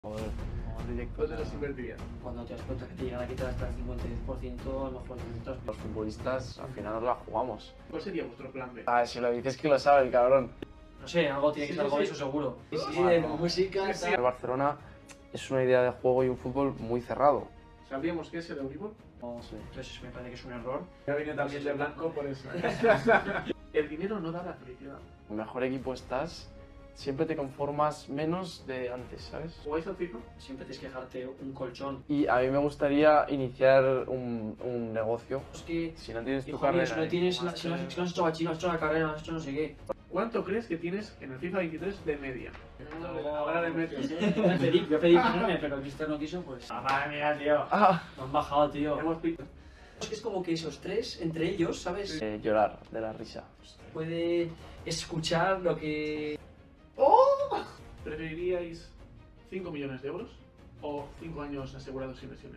Joder, como directo. ¿Dónde los invertirías? Cuando te das cuenta que te llegan a quitar hasta el 50%, a lo mejor necesitas... Los futbolistas al final nos la jugamos. ¿Cuál sería vuestro plan B? Si lo dices que lo sabe el cabrón. No sé, algo tiene que Sí, ser sí, algo de sí. eso seguro. Sí, de música, Sí, tal. El Barcelona es una idea de juego y un fútbol muy cerrado. ¿Sabríamos qué es el Euribor? No sé, entonces eso me parece que es un error. Ya viene también de blanco por eso. El dinero no da la felicidad. El mejor equipo estás, siempre te conformas menos de antes, ¿sabes? ¿Jugáis al FIFA? Siempre tienes que dejarte un colchón. Y a mí me gustaría iniciar un negocio. Es que, Si no tienes tu hijo mío, carrera, si no tienes, si no has hecho bachiller, no has hecho la carrera, no has hecho no sé qué. ¿Cuánto crees que tienes en el FIFA 23 de media? Ahora de media. Yo pedí ponerme, pero el mister no quiso, pues... Madre mía, tío. Me han bajado, tío. Hemos visto. Es que es como que esos tres, entre ellos, ¿sabes? llorar de la risa. Puede escuchar lo que... ¿Preferiríais 5 millones de euros o 5 años asegurados sin lesiones?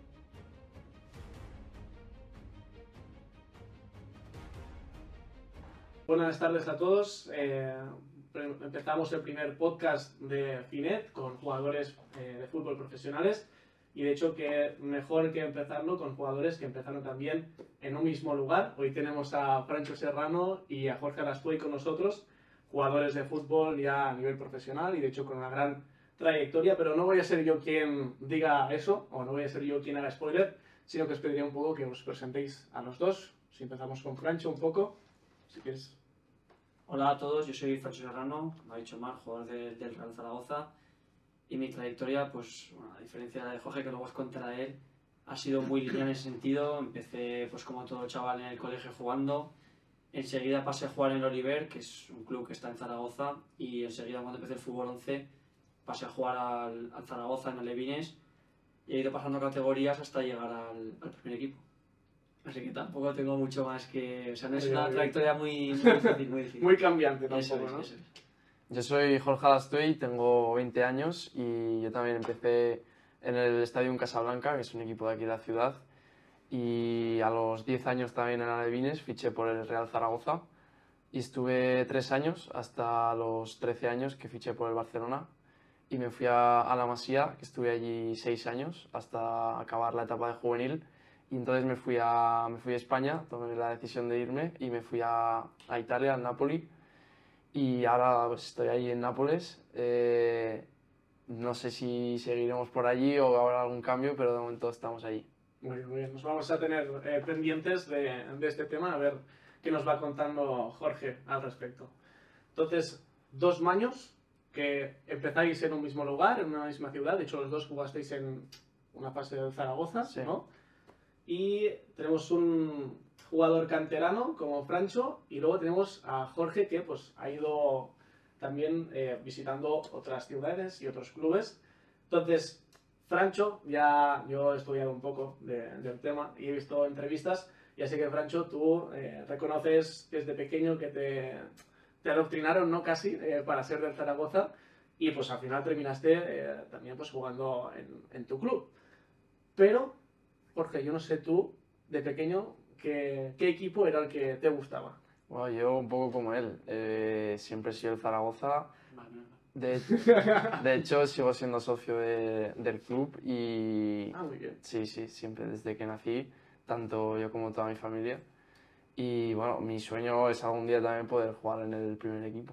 Buenas tardes a todos. Empezamos el primer podcast de Finet con jugadores de fútbol profesionales y de hecho que mejor que empezarlo con jugadores que empezaron también en un mismo lugar. Hoy tenemos a Francho Serrano y a Jorge Alascuey con nosotros, jugadores de fútbol ya a nivel profesional y de hecho con una gran trayectoria, pero no voy a ser yo quien diga eso, o no voy a ser yo quien haga spoiler, sino que os pediría un poco que os presentéis a los dos. Si empezamos con Francho un poco, si quieres. Hola a todos, yo soy Francho Serrano, como ha dicho Mar, jugador del Real Zaragoza. Y mi trayectoria, pues, bueno, a diferencia de Jorge, que luego os contará él, ha sido muy lineal en ese sentido. Empecé, pues como todo chaval, en el colegio jugando. Enseguida pasé a jugar en el Oliver, que es un club que está en Zaragoza. Y enseguida, cuando empecé el fútbol 11, pasé a jugar al Zaragoza en Alevines. Y he ido pasando categorías hasta llegar al primer equipo. Así que tampoco tengo mucho más que... O sea, no es una trayectoria muy difícil, muy difícil. Muy cambiante Eso tampoco, es, ¿no? eso es. Yo soy Jorge Alascuey, tengo 20 años y yo también empecé en el Estadio Casablanca, que es un equipo de aquí de la ciudad. Y a los 10 años también en Alevines fiché por el Real Zaragoza y estuve 3 años hasta los 13 años que fiché por el Barcelona y me fui a la Masía, que estuve allí 6 años hasta acabar la etapa de juvenil y entonces me fui a España, tomé la decisión de irme y me fui a Italia, al Napoli y ahora pues, estoy ahí en Nápoles. No sé si seguiremos por allí o habrá algún cambio, pero de momento estamos allí. Muy bien, muy bien. Nos vamos a tener pendientes de este tema, a ver qué nos va contando Jorge al respecto. Entonces, 2 maños que empezáis en un mismo lugar, en una misma ciudad. De hecho, los dos jugasteis en una fase del Zaragoza, Sí. ¿no? Y tenemos un jugador canterano como Francho y luego tenemos a Jorge que pues ha ido también visitando otras ciudades y otros clubes. Entonces, Francho, ya yo he estudiado un poco del tema y he visto entrevistas y así que Francho, tú reconoces desde pequeño que te adoctrinaron, ¿no? Casi, para ser del Zaragoza y pues al final terminaste también pues jugando en tu club. Pero, Jorge, yo no sé tú, de pequeño, ¿qué equipo era el que te gustaba? Bueno, yo un poco como él, siempre he sido el Zaragoza. Vale, vale. De hecho, sigo siendo socio del club y Ah, muy bien. sí, siempre desde que nací, tanto yo como toda mi familia. Y bueno, mi sueño es algún día también poder jugar en el primer equipo.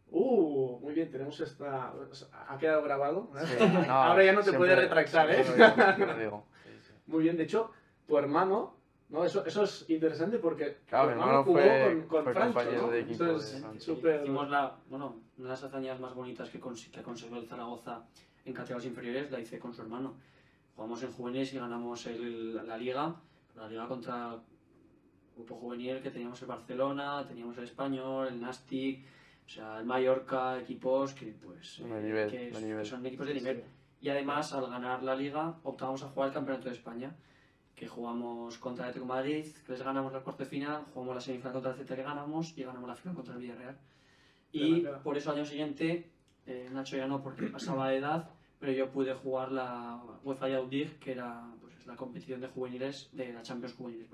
Muy bien, tenemos esta... ¿Ha quedado grabado? Sí, Ahora ya no te siempre- puedes retractar, ¿eh? siempre lo digo. Sí. Muy bien, de hecho, tu hermano, ¿no? Eso es interesante porque Claro, tu mi hermano hermano jugó fue con Francho, compañero ¿no? de equipo Eso de es Francho. súper... Hicimos una de las hazañas más bonitas que consiguió el Zaragoza en categorías inferiores, la hice con su hermano. Jugamos en juveniles y ganamos la liga contra grupo juvenil que teníamos el Barcelona, teníamos el Español, el Nastic, o sea, el Mallorca, equipos que pues De nivel, que de nivel. son equipos de nivel. Y además, al ganar la liga, optamos a jugar el Campeonato de España, que jugamos contra el Atlético de Madrid, que les ganamos la cuarta de final, jugamos la semifinal contra el Celta que ganamos y ganamos la final contra el Villarreal. Y Claro. por eso al año siguiente, Nacho ya no porque pasaba de edad, pero yo pude jugar la UEFA Youth League, que era pues, la competición de juveniles de la Champions Juveniles,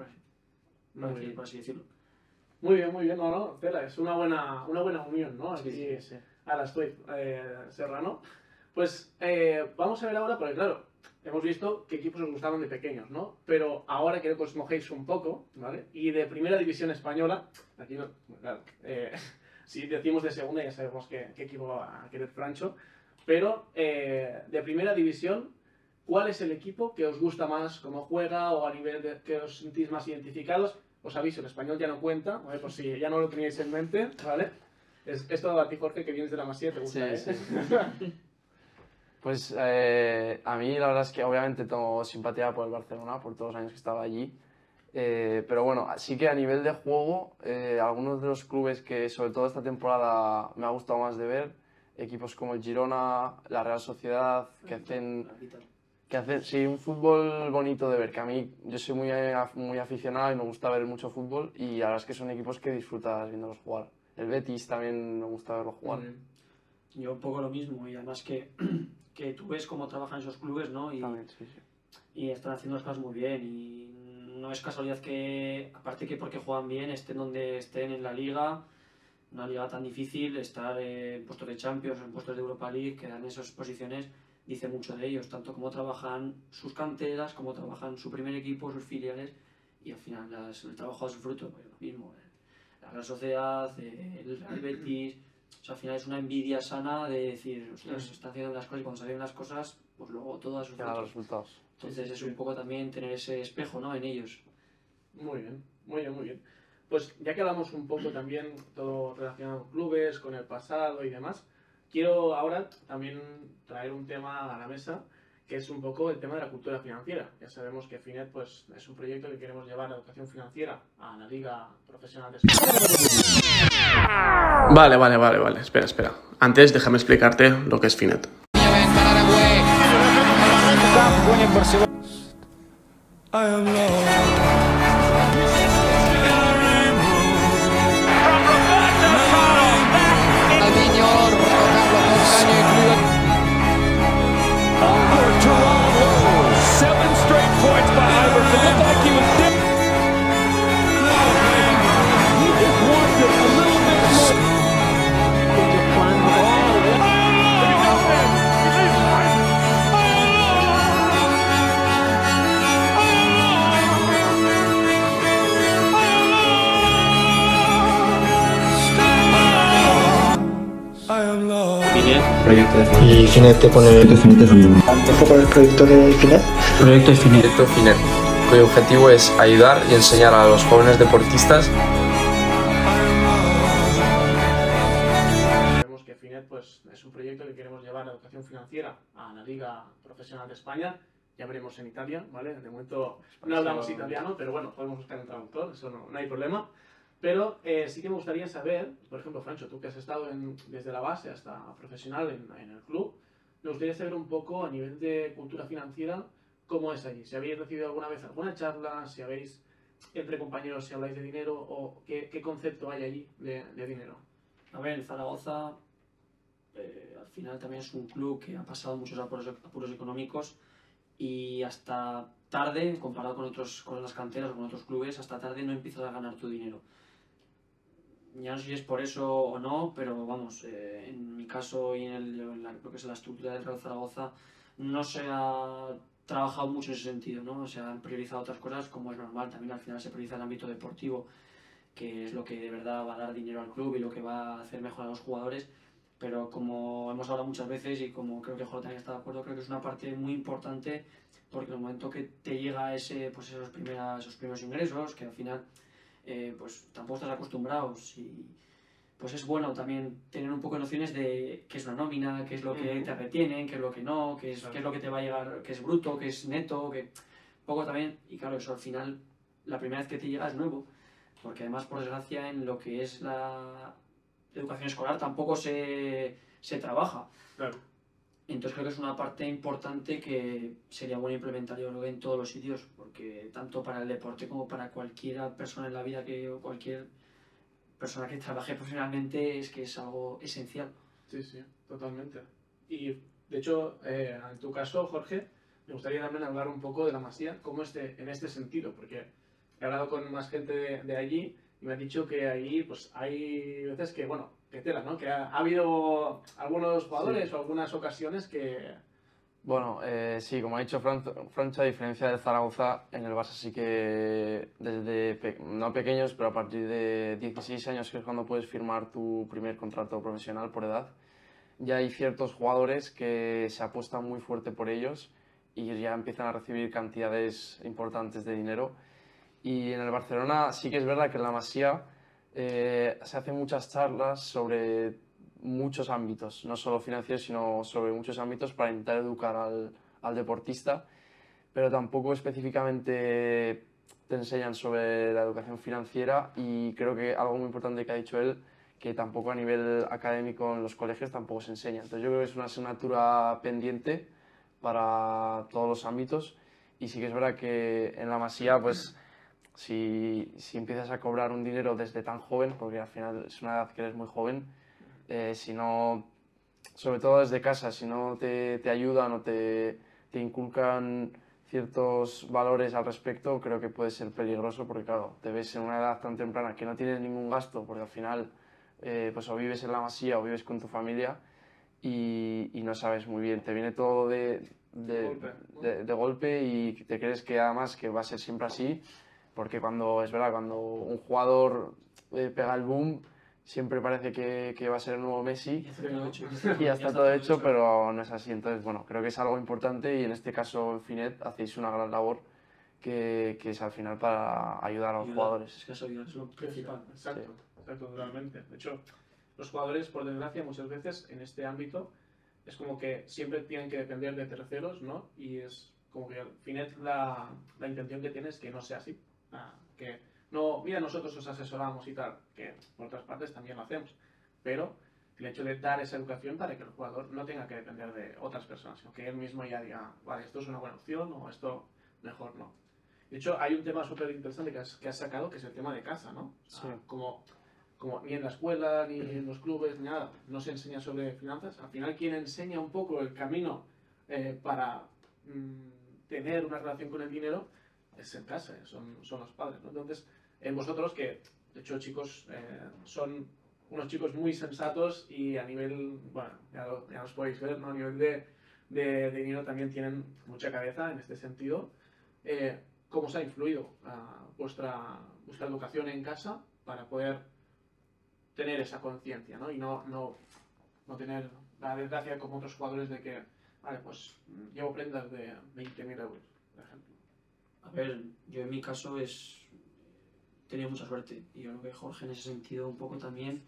por así decirlo. Muy bien, no, Tela, es una buena unión, ¿no? Aquí Sí. a las Serrano. Pues vamos a ver ahora, porque claro, hemos visto qué equipos os gustaban de pequeños, ¿no? Pero ahora quiero que os mojéis un poco, ¿vale? Y de primera división española, aquí no, claro, si decimos de segunda ya sabemos qué equipo va a querer Francho, pero de primera división, ¿cuál es el equipo que os gusta más, cómo juega o a nivel de que os sentís más identificados? Os aviso, el español ya no cuenta, ¿vale? Por si ya no lo teníais en mente, ¿vale? Esto a ti, Jorge, que vienes de la Masía, te gusta, Sí, ¿eh? sí. Pues a mí la verdad es que obviamente tengo simpatía por el Barcelona, por todos los años que estaba allí. Pero bueno, sí que a nivel de juego, algunos de los clubes que sobre todo esta temporada me ha gustado más de ver, equipos como el Girona, la Real Sociedad, que hacen sí, un fútbol bonito de ver, que a mí yo soy muy aficionado y me gusta ver mucho fútbol y la verdad es que son equipos que disfrutas viéndolos jugar. El Betis también me gusta verlo jugar. Yo un poco lo mismo, y además que tú ves cómo trabajan esos clubes, ¿no? También, sí, sí. Y están haciendo las cosas muy bien, y no es casualidad que, aparte que porque juegan bien, estén donde estén en la liga, una liga tan difícil, estar en puestos de Champions o en puestos de Europa League, que dan esas posiciones, dice mucho de ellos, tanto como trabajan sus canteras, como trabajan su primer equipo, sus filiales, y al final el trabajo da su fruto, pues lo mismo. La Real Sociedad, el Real Betis, o sea, al final es una envidia sana de decir, ostras, se están haciendo las cosas y cuando se hacen las cosas, pues luego todo da sus Que da los frutos. resultados. Entonces es un poco también tener ese espejo, ¿no?, en ellos. Muy bien, muy bien, muy bien. Pues ya que hablamos un poco también todo relacionado con clubes, con el pasado y demás, quiero ahora también traer un tema a la mesa que es un poco el tema de la cultura financiera. Ya sabemos que Finet pues, es un proyecto que queremos llevar la educación financiera a la Liga Profesional de España. Vale. Espera. Antes déjame explicarte lo que es Finet. Y Finet te pone el foco del proyecto de Finet. Proyecto Finet. Proyecto Finet, cuyo objetivo es ayudar y enseñar a los jóvenes deportistas. Sabemos que Finet pues, es un proyecto que queremos llevar la educación financiera a la Liga Profesional de España. Ya veremos en Italia, ¿vale? De momento no hablamos italiano, pero bueno, podemos buscar un traductor, eso no hay problema. Pero sí que me gustaría saber, por ejemplo, Francho, tú que has estado desde la base hasta profesional en el club, me gustaría saber un poco a nivel de cultura financiera cómo es allí. Si habéis recibido alguna vez alguna charla, si habéis entre compañeros, si habláis de dinero o qué concepto hay allí de dinero. A ver, el Zaragoza al final también es un club que ha pasado muchos apuros económicos y hasta tarde, comparado con las canteras o con otros clubes, hasta tarde no empiezas a ganar tu dinero. Ya no sé si es por eso o no, pero vamos, en mi caso y en lo que es la estructura del Real Zaragoza no se ha trabajado mucho en ese sentido, ¿no? Se han priorizado otras cosas como es normal, también al final se prioriza el ámbito deportivo, que es lo que de verdad va a dar dinero al club y lo que va a hacer mejor a los jugadores, pero como hemos hablado muchas veces y como creo que Jorge también está de acuerdo, creo que es una parte muy importante porque en el momento que te llega esos primeros ingresos, que al final pues tampoco estás acostumbrado, y pues es bueno también tener un poco de nociones de qué es una nómina, qué es lo que te retienen, qué es lo que no, qué es lo que te va a llegar, qué es bruto, qué es neto, que poco también, y claro, eso al final la primera vez que te llega es nuevo, porque además por desgracia en lo que es la educación escolar tampoco se trabaja. Claro. Entonces creo que es una parte importante que sería bueno implementar, yo creo, en todos los sitios, porque tanto para el deporte como para cualquier persona en la vida, o cualquier persona que trabaje profesionalmente, es que es algo esencial. Sí, totalmente. Y de hecho, en tu caso, Jorge, me gustaría también hablar un poco de la Masía, cómo en este sentido, porque he hablado con más gente de allí y me ha dicho que allí pues hay veces que, bueno, que tela, ¿no? Que ha habido algunos jugadores o algunas ocasiones que... Bueno, sí, como ha dicho Francho, a diferencia del Zaragoza, en el Barça sí que desde, no pequeños, pero a partir de 16 años, que es cuando puedes firmar tu primer contrato profesional por edad, ya hay ciertos jugadores que se apuestan muy fuerte por ellos y ya empiezan a recibir cantidades importantes de dinero. Y en el Barcelona sí que es verdad que en la Masía se hacen muchas charlas sobre muchos ámbitos, no solo financieros, sino sobre muchos ámbitos para intentar educar al deportista, pero tampoco específicamente te enseñan sobre la educación financiera y creo que algo muy importante que ha dicho él, que tampoco a nivel académico en los colegios tampoco se enseña. Entonces yo creo que es una asignatura pendiente para todos los ámbitos y sí que es verdad que en la Masía pues si empiezas a cobrar un dinero desde tan joven, porque al final es una edad que eres muy joven, si no, sobre todo desde casa, si no te ayudan o te inculcan ciertos valores al respecto, creo que puede ser peligroso porque claro, te ves en una edad tan temprana que no tienes ningún gasto, porque al final pues o vives en la Masía o vives con tu familia y no sabes muy bien, te viene todo de golpe y te crees que además que va a ser siempre así, porque cuando, es verdad, cuando un jugador pega el boom, siempre parece que va a ser el nuevo Messi y ya está todo hecho, pero no es así. Entonces, bueno, creo que es algo importante y en este caso en Finet hacéis una gran labor que es al final para ayudar a los jugadores. Es que eso es lo principal. Exacto, exacto, totalmente. De hecho, los jugadores, por desgracia, muchas veces en este ámbito es como que siempre tienen que depender de terceros, ¿no? Y es como que Finet la intención que tiene es que no sea así. Que no, mira, nosotros os asesoramos y tal, que por otras partes también lo hacemos, pero el hecho de dar esa educación para que el jugador no tenga que depender de otras personas, sino que él mismo ya diga, vale, esto es una buena opción o esto mejor no. De hecho, hay un tema súper interesante que has sacado, que es el tema de casa, ¿no? O sea, Sí. como ni en la escuela, ni en los clubes, ni nada, no se enseña sobre finanzas. Al final, quien enseña un poco el camino para tener una relación con el dinero es en casa, son los padres, ¿no? Entonces, vosotros que, de hecho, chicos, son unos chicos muy sensatos y a nivel, bueno, ya los podéis ver, ¿no? A nivel de dinero también tienen mucha cabeza en este sentido. ¿Cómo os ha influido vuestra educación en casa para poder tener esa conciencia, ¿no? Y no tener la desgracia como otros jugadores de que, vale, pues llevo prendas de 20.000 euros, por ejemplo? A ver, yo en mi caso he tenido mucha suerte y yo creo que Jorge en ese sentido un poco también,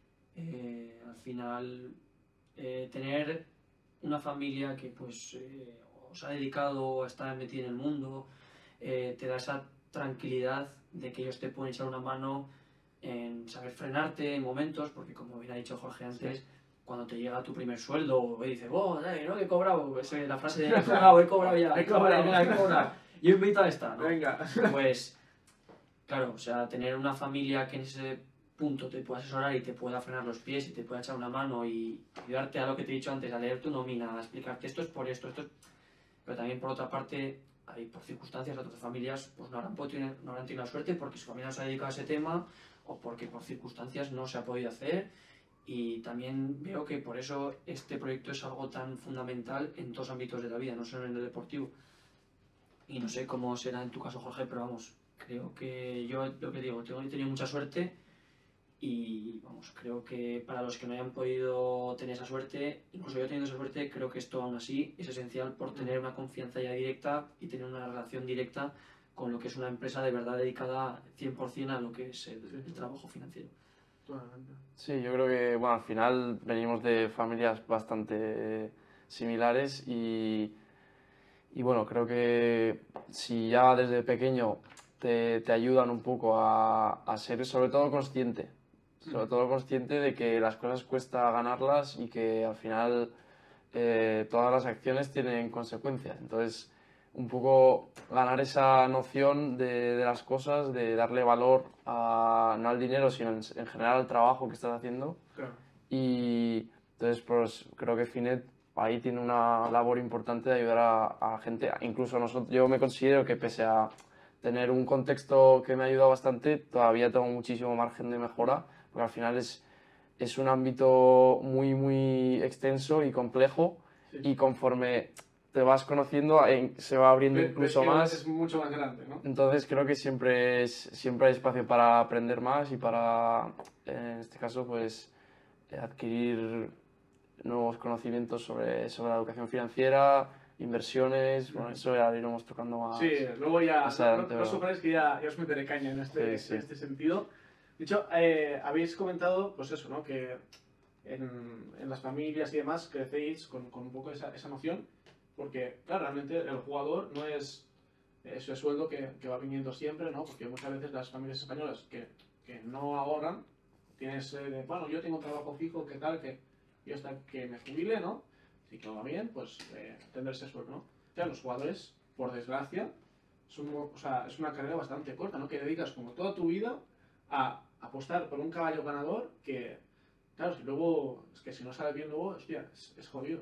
al final tener una familia que pues os ha dedicado a estar metida en el mundo, te da esa tranquilidad de que ellos te pueden echar una mano en saber frenarte en momentos, porque como bien ha dicho Jorge antes, sí, cuando te llega tu primer sueldo y dices, oh, ¿no? Que he cobrado, la frase de he cobrado ya, he cobrado. Yo invito a esta, ¿no? Venga. Pues, claro, o sea, tener una familia que en ese punto te pueda asesorar y te pueda frenar los pies y te pueda echar una mano y ayudarte a lo que te he dicho antes, a leer tu nómina, a explicarte esto es por esto es... Pero también, por otra parte, hay por circunstancias otras familias pues no habrán tenido la suerte porque su familia no se ha dedicado a ese tema o porque por circunstancias no se ha podido hacer. Y también veo que por eso este proyecto es algo tan fundamental en todos los ámbitos de la vida, no solo en el deportivo. Y no sé cómo será en tu caso, Jorge, pero vamos, creo que yo lo que digo, he tenido mucha suerte y vamos, creo que para los que no hayan podido tener esa suerte, incluso yo teniendo esa suerte, creo que esto aún así es esencial por tener una confianza ya directa y tener una relación directa con lo que es una empresa de verdad dedicada 100% a lo que es el trabajo financiero. Sí, yo creo que bueno, al final venimos de familias bastante similares y bueno, creo que si ya desde pequeño te ayudan un poco a ser sobre todo consciente de que las cosas cuesta ganarlas y que al final todas las acciones tienen consecuencias. Entonces, un poco ganar esa noción de las cosas, de darle valor no al dinero, sino en general al trabajo que estás haciendo. Claro. Y entonces, pues creo que Finet ahí tiene una labor importante de ayudar a la gente. Incluso nosotros, yo me considero que pese a tener un contexto que me ha ayudado bastante, todavía tengo muchísimo margen de mejora, porque al final es es un ámbito muy, muy extenso y complejo, Sí. y conforme te vas conociendo se va abriendo Ves incluso que más. es mucho más grande, ¿no? Entonces creo que siempre hay espacio para aprender más y para, en este caso, pues adquirir nuevos conocimientos sobre la educación financiera, inversiones. Bueno, eso ya lo iremos tocando más. Sí, luego ya, más adelante, no pero- sopláis que ya os meteré caña en este, Sí, sí. en este sentido. De hecho, habéis comentado, pues eso, ¿no? Que en las familias y demás crecéis con un poco esa noción, porque, claro, realmente el jugador no es ese sueldo que va viniendo siempre, ¿no? Porque muchas veces las familias españolas que no ahorran, tienes bueno, yo tengo un trabajo fijo, ¿qué tal? Que yo hasta que me jubile, ¿no? Si todo va bien, pues tendré ese sueldo, ¿no? Claro, los jugadores, por desgracia, o sea, es una carrera bastante corta, ¿no? Que dedicas como toda tu vida a apostar por un caballo ganador que, claro, si luego, es que si no sale bien luego, hostia, es jodido.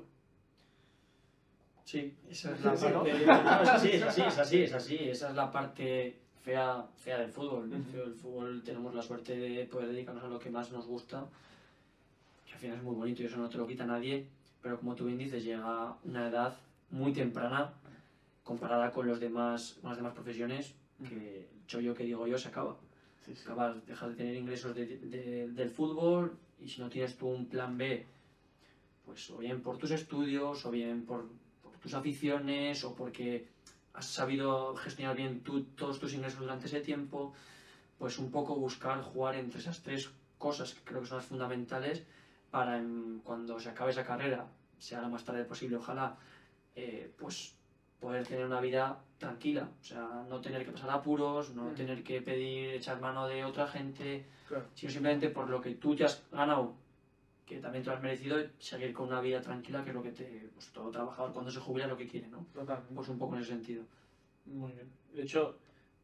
Sí, esa es la Sí, ¿no? parte. No, es así, es así. Esa es la parte fea del fútbol. El fútbol tenemos la suerte de poder dedicarnos a lo que más nos gusta, que al final es muy bonito y eso no te lo quita nadie, pero como tú bien dices, llega una edad muy temprana comparada con las demás profesiones, que el chollo que digo yo se acaba. Sí, sí. Dejas de tener ingresos del fútbol, y si no tienes tú un plan B, pues o bien por tus estudios, o bien por tus aficiones, o porque has sabido gestionar bien todos tus ingresos durante ese tiempo, pues un poco buscar jugar entre esas tres cosas que creo que son las fundamentales para cuando se acabe esa carrera, sea lo más tarde posible, ojalá, pues poder tener una vida tranquila, o sea, no tener que pasar apuros, no tener que echar mano de otra gente, Claro. sino simplemente por lo que tú te has ganado, que también te lo has merecido, seguir con una vida tranquila, que es lo que pues, todo trabajador cuando se jubila lo que quiere, ¿no? Totalmente. Pues un poco en ese sentido. Muy bien. De hecho,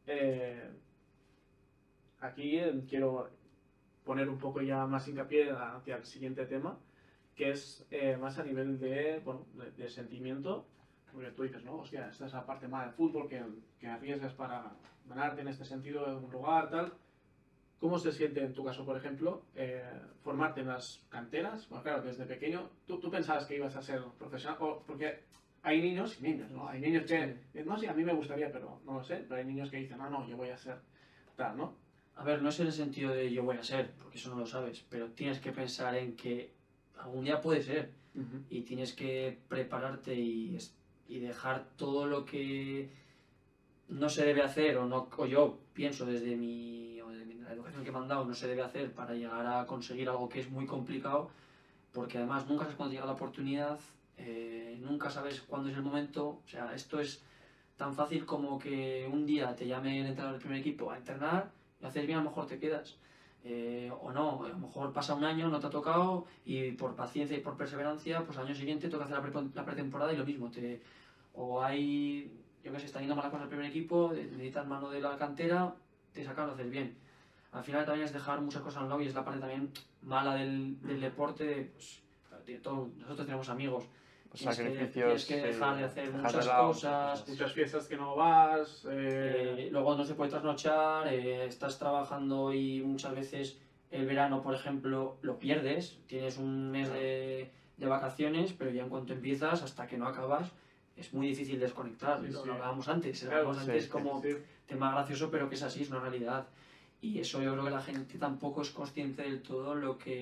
aquí quiero poner un poco ya más hincapié hacia el siguiente tema, que es más a nivel de, bueno, de sentimiento, porque tú dices, no, hostia, esta es la parte más del fútbol que arriesgas para ganarte en este sentido en un lugar, tal. ¿Cómo se siente en tu caso, por ejemplo, formarte en las canteras? Bueno, claro, desde pequeño, ¿tú pensabas que ibas a ser profesional? Porque hay niños y niños, ¿no? Hay niños que dicen, no, sí, a mí me gustaría, pero no lo sé. Pero hay niños que dicen, no, yo voy a ser tal, ¿no? A ver, no es en el sentido de yo voy a ser, porque eso no lo sabes, pero tienes que pensar en que algún día puede ser, y tienes que prepararte y dejar todo lo que no se debe hacer, o yo pienso desde la educación que me han dado, no se debe hacer para llegar a conseguir algo que es muy complicado, porque además nunca sabes cuándo llega la oportunidad, nunca sabes cuándo es el momento. O sea, esto es tan fácil como que un día te llame el entrenador del primer equipo a entrenar, y haces bien, a lo mejor te quedas. O no, a lo mejor pasa un año, no te ha tocado, y por paciencia y por perseverancia, pues al año siguiente toca hacer la pretemporada y lo mismo. O hay, yo que sé, están yendo mal las cosas al primer equipo, necesitan mano de la cantera, te sacan, lo haces bien. Al final también es dejar muchas cosas al lado, y es la parte también mala del deporte. Pues, nosotros tenemos amigos. Los Tienes sacrificios. que dejar de hacer dejar muchas de lado cosas. Muchas fiestas que no vas. Luego no se puede trasnochar, estás trabajando y muchas veces el verano, por ejemplo, lo pierdes. Tienes un mes de vacaciones, pero ya en cuanto empiezas, hasta que no acabas, es muy difícil desconectar. Sí, Lo sí. hablábamos antes, Claro, antes sí, como sí. tema gracioso, pero que es así, es una realidad. Y eso yo creo que la gente tampoco es consciente del todo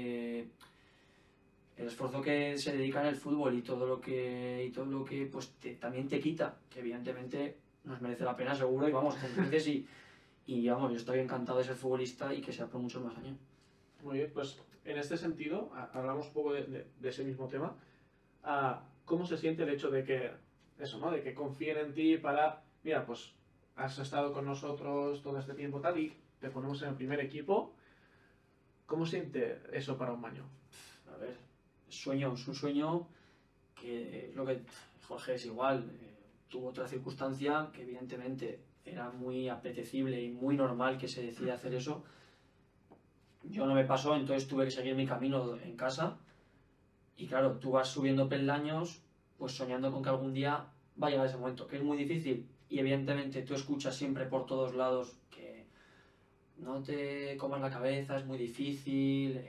el esfuerzo que se dedica en el fútbol, y todo lo que pues también te quita, que evidentemente nos merece la pena seguro, y vamos, veces y vamos, yo estoy encantado de ser futbolista y que sea por muchos más años. Muy bien, pues en este sentido, hablamos un poco de ese mismo tema. ¿Cómo se siente el hecho de que, eso, ¿no? De que confíen en ti para, mira, pues has estado con nosotros todo este tiempo tal y te ponemos en el primer equipo? ¿Cómo siente eso para un Maño? A ver, es un sueño que lo que Jorge es igual, tuvo otra circunstancia que evidentemente era muy apetecible y muy normal que se decida hacer eso. Yo no me pasó, entonces tuve que seguir mi camino en casa, y claro, tú vas subiendo peldaños, pues soñando con que algún día va a llegar ese momento, que es muy difícil, y evidentemente tú escuchas siempre por todos lados que no te comas la cabeza, es muy difícil,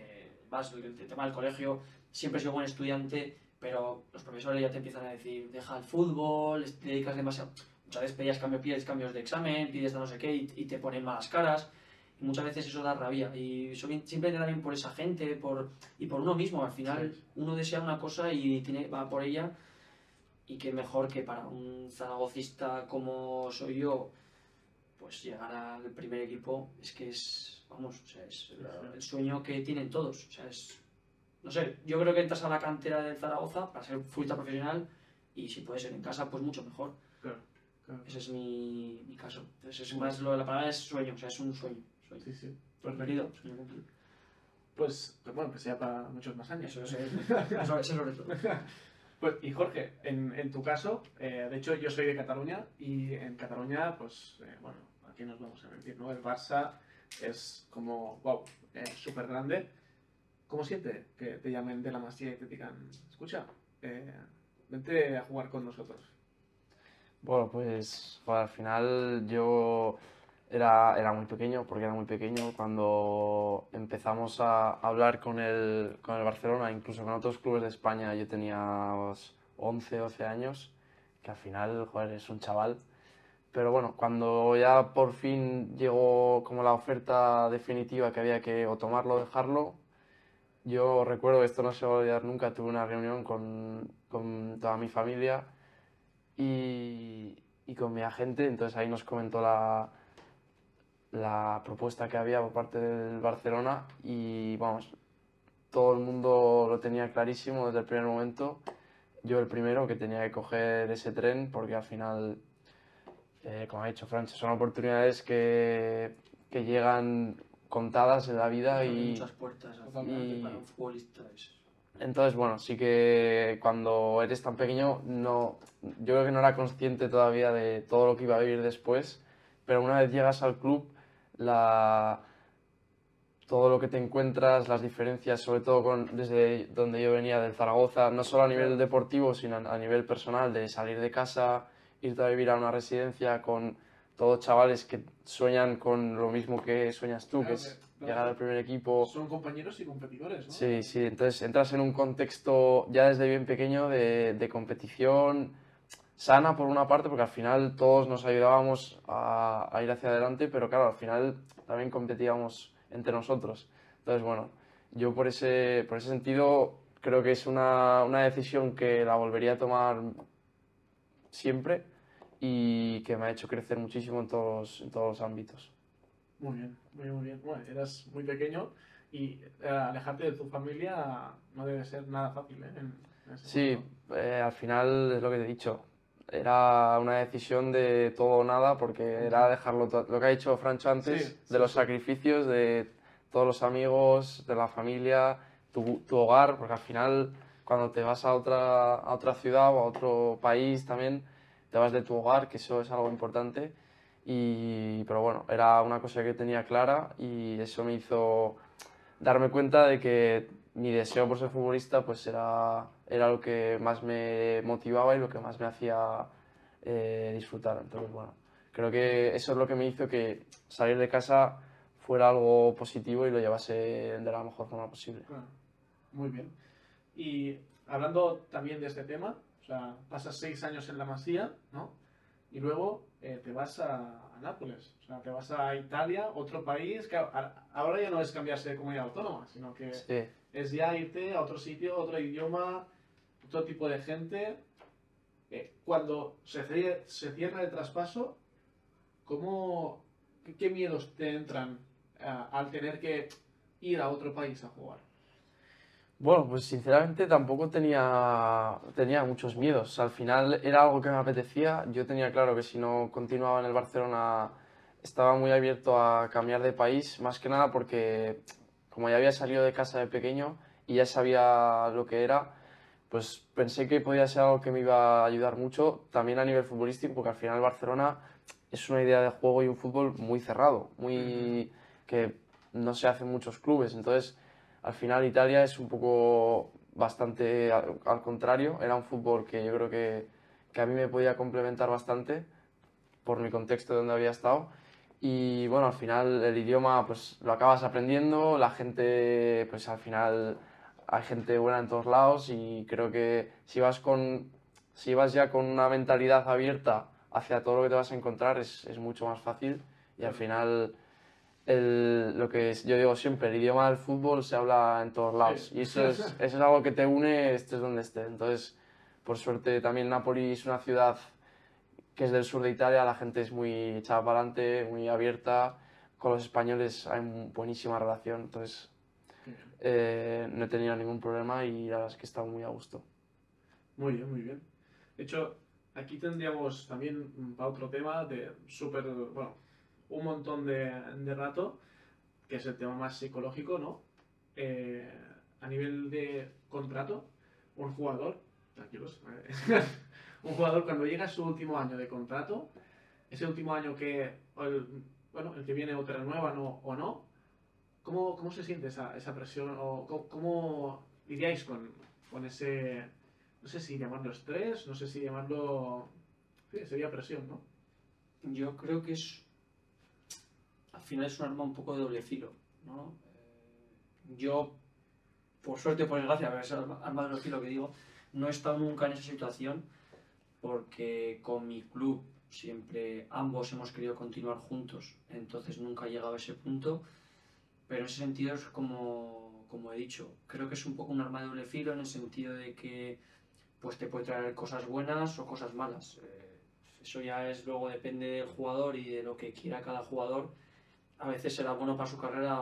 vas, el tema del colegio, siempre he sido buen estudiante, pero los profesores ya te empiezan a decir, deja el fútbol, te dedicas demasiado. Muchas veces pides cambios de examen, pides no sé qué y te ponen malas caras. Y muchas veces eso da rabia. Y simplemente también por esa gente y por uno mismo. Al final uno desea una cosa y va por ella. Y qué mejor que para un zaragocista como soy yo, pues llegar al primer equipo es que es, vamos, o sea, es el sueño que tienen todos. O sea, no sé, yo creo que entras a la cantera del Zaragoza para ser futbolista profesional y si puede ser en casa, pues mucho mejor. Claro. Ese es mi caso. Entonces, la palabra es sueño, o sea, es un sueño. Sí. Perfecto. Pues bueno, que sea para muchos más años. Eso sobre todo. Pues, y Jorge, en tu caso, de hecho yo soy de Cataluña y en Cataluña, pues bueno, aquí nos vamos a mentir, ¿no? El Barça es como, wow, súper grande. ¿Cómo siente que te llamen de la Masía y te digan, escucha, vente a jugar con nosotros? Bueno, pues al final yo era muy pequeño, porque era muy pequeño cuando empezamos a hablar con el Barcelona, incluso con otros clubes de España. Yo tenía 11, 12 años, que al final, joder, es un chaval. Pero bueno, cuando ya por fin llegó como la oferta definitiva que había que o tomarlo o dejarlo, yo recuerdo, esto no se va a olvidar nunca, tuve una reunión con toda mi familia y con mi agente. Entonces ahí nos comentó la propuesta que había por parte del Barcelona y vamos, todo el mundo lo tenía clarísimo desde el primer momento. Yo el primero que tenía que coger ese tren porque al final, como ha dicho Francho, son oportunidades que llegan contadas en la vida Hay muchas puertas para un futbolista. Entonces, bueno, sí que cuando eres tan pequeño, yo creo que no era consciente todavía de todo lo que iba a vivir después, pero una vez llegas al club, todo lo que te encuentras, las diferencias, sobre todo desde donde yo venía, del Zaragoza, no solo a nivel deportivo, sino a nivel personal, de salir de casa, irte a vivir a una residencia con todos chavales que sueñan con lo mismo que sueñas tú, que es llegar al primer equipo. Son compañeros y competidores, ¿no? Sí, entonces entras en un contexto ya desde bien pequeño de competición sana por una parte, porque al final todos nos ayudábamos a ir hacia adelante, pero claro, al final también competíamos entre nosotros. Entonces, bueno, yo por ese sentido creo que es una decisión que la volvería a tomar siempre y que me ha hecho crecer muchísimo en todos los ámbitos. Muy bien, muy bien. Bueno, eras muy pequeño y alejarte de tu familia no debe ser nada fácil, ¿eh? En ese Sí, momento. al final es lo que te he dicho. Era una decisión de todo o nada porque era dejarlo todo. Lo que ha dicho Francho antes, de los sacrificios, de todos los amigos, de la familia, tu hogar, porque al final cuando te vas a otra ciudad o a otro país también, te vas de tu hogar, que eso es algo importante. Pero bueno, era una cosa que tenía clara y eso me hizo darme cuenta de que mi deseo por ser futbolista pues era lo que más me motivaba y lo que más me hacía disfrutar. Entonces, bueno, creo que eso es lo que me hizo que salir de casa fuera algo positivo y lo llevase de la mejor forma posible. Claro. Muy bien. Y hablando también de este tema, o sea, pasas 6 años en la Masía, ¿no? Y luego te vas a Nápoles, o sea, te vas a Italia, otro país, que ahora ya no es cambiarse de comunidad autónoma, sino que es ya irte a otro sitio, otro idioma, otro tipo de gente. Cuando se cierra el traspaso, ¿qué miedos te entran al tener que ir a otro país a jugar? Bueno, pues sinceramente tampoco tenía muchos miedos. Al final era algo que me apetecía. Yo tenía claro que si no continuaba en el Barcelona estaba muy abierto a cambiar de país, más que nada porque como ya había salido de casa de pequeño y ya sabía lo que era, pues pensé que podía ser algo que me iba a ayudar mucho, también a nivel futbolístico, porque al final el Barcelona es una idea de juego y un fútbol muy cerrado, que no se hace en muchos clubes. Entonces, al final Italia es un poco bastante al contrario, era un fútbol que yo creo que a mí me podía complementar bastante por mi contexto de donde había estado Y bueno, al final el idioma pues lo acabas aprendiendo, la gente pues al final hay gente buena en todos lados y creo que si vas ya con una mentalidad abierta hacia todo lo que te vas a encontrar es mucho más fácil y al final lo que yo digo siempre, el idioma del fútbol se habla en todos lados Sí. y eso es algo que te une estés donde estés. Entonces, por suerte también Nápoles es una ciudad que es del sur de Italia, la gente es muy echada para adelante, muy abierta. Con los españoles hay buenísima relación, entonces no he tenido ningún problema y la verdad es que he estado muy a gusto. Muy bien, muy bien. De hecho, aquí tendríamos también para otro tema de súper, bueno, un montón de rato, que es el tema más psicológico, ¿no? A nivel de contrato, un jugador, tranquilos, un jugador cuando llega a su último año de contrato, ese último año que, bueno, el que viene o te renuevan o no, ¿cómo se siente esa presión o cómo lidiáis con ese, no sé si llamarlo estrés, no sé si llamarlo, sí, sería presión, ¿no? Yo creo que al final es un arma un poco de doble filo, ¿no? Yo, por suerte o por desgracia, pero es arma de doble filo que digo, no he estado nunca en esa situación porque con mi club siempre ambos hemos querido continuar juntos, entonces nunca he llegado a ese punto, pero en ese sentido es como he dicho, creo que es un poco un arma de doble filo en el sentido de que pues te puede traer cosas buenas o cosas malas. Eso ya es luego depende del jugador y de lo que quiera cada jugador. A veces será bueno para su carrera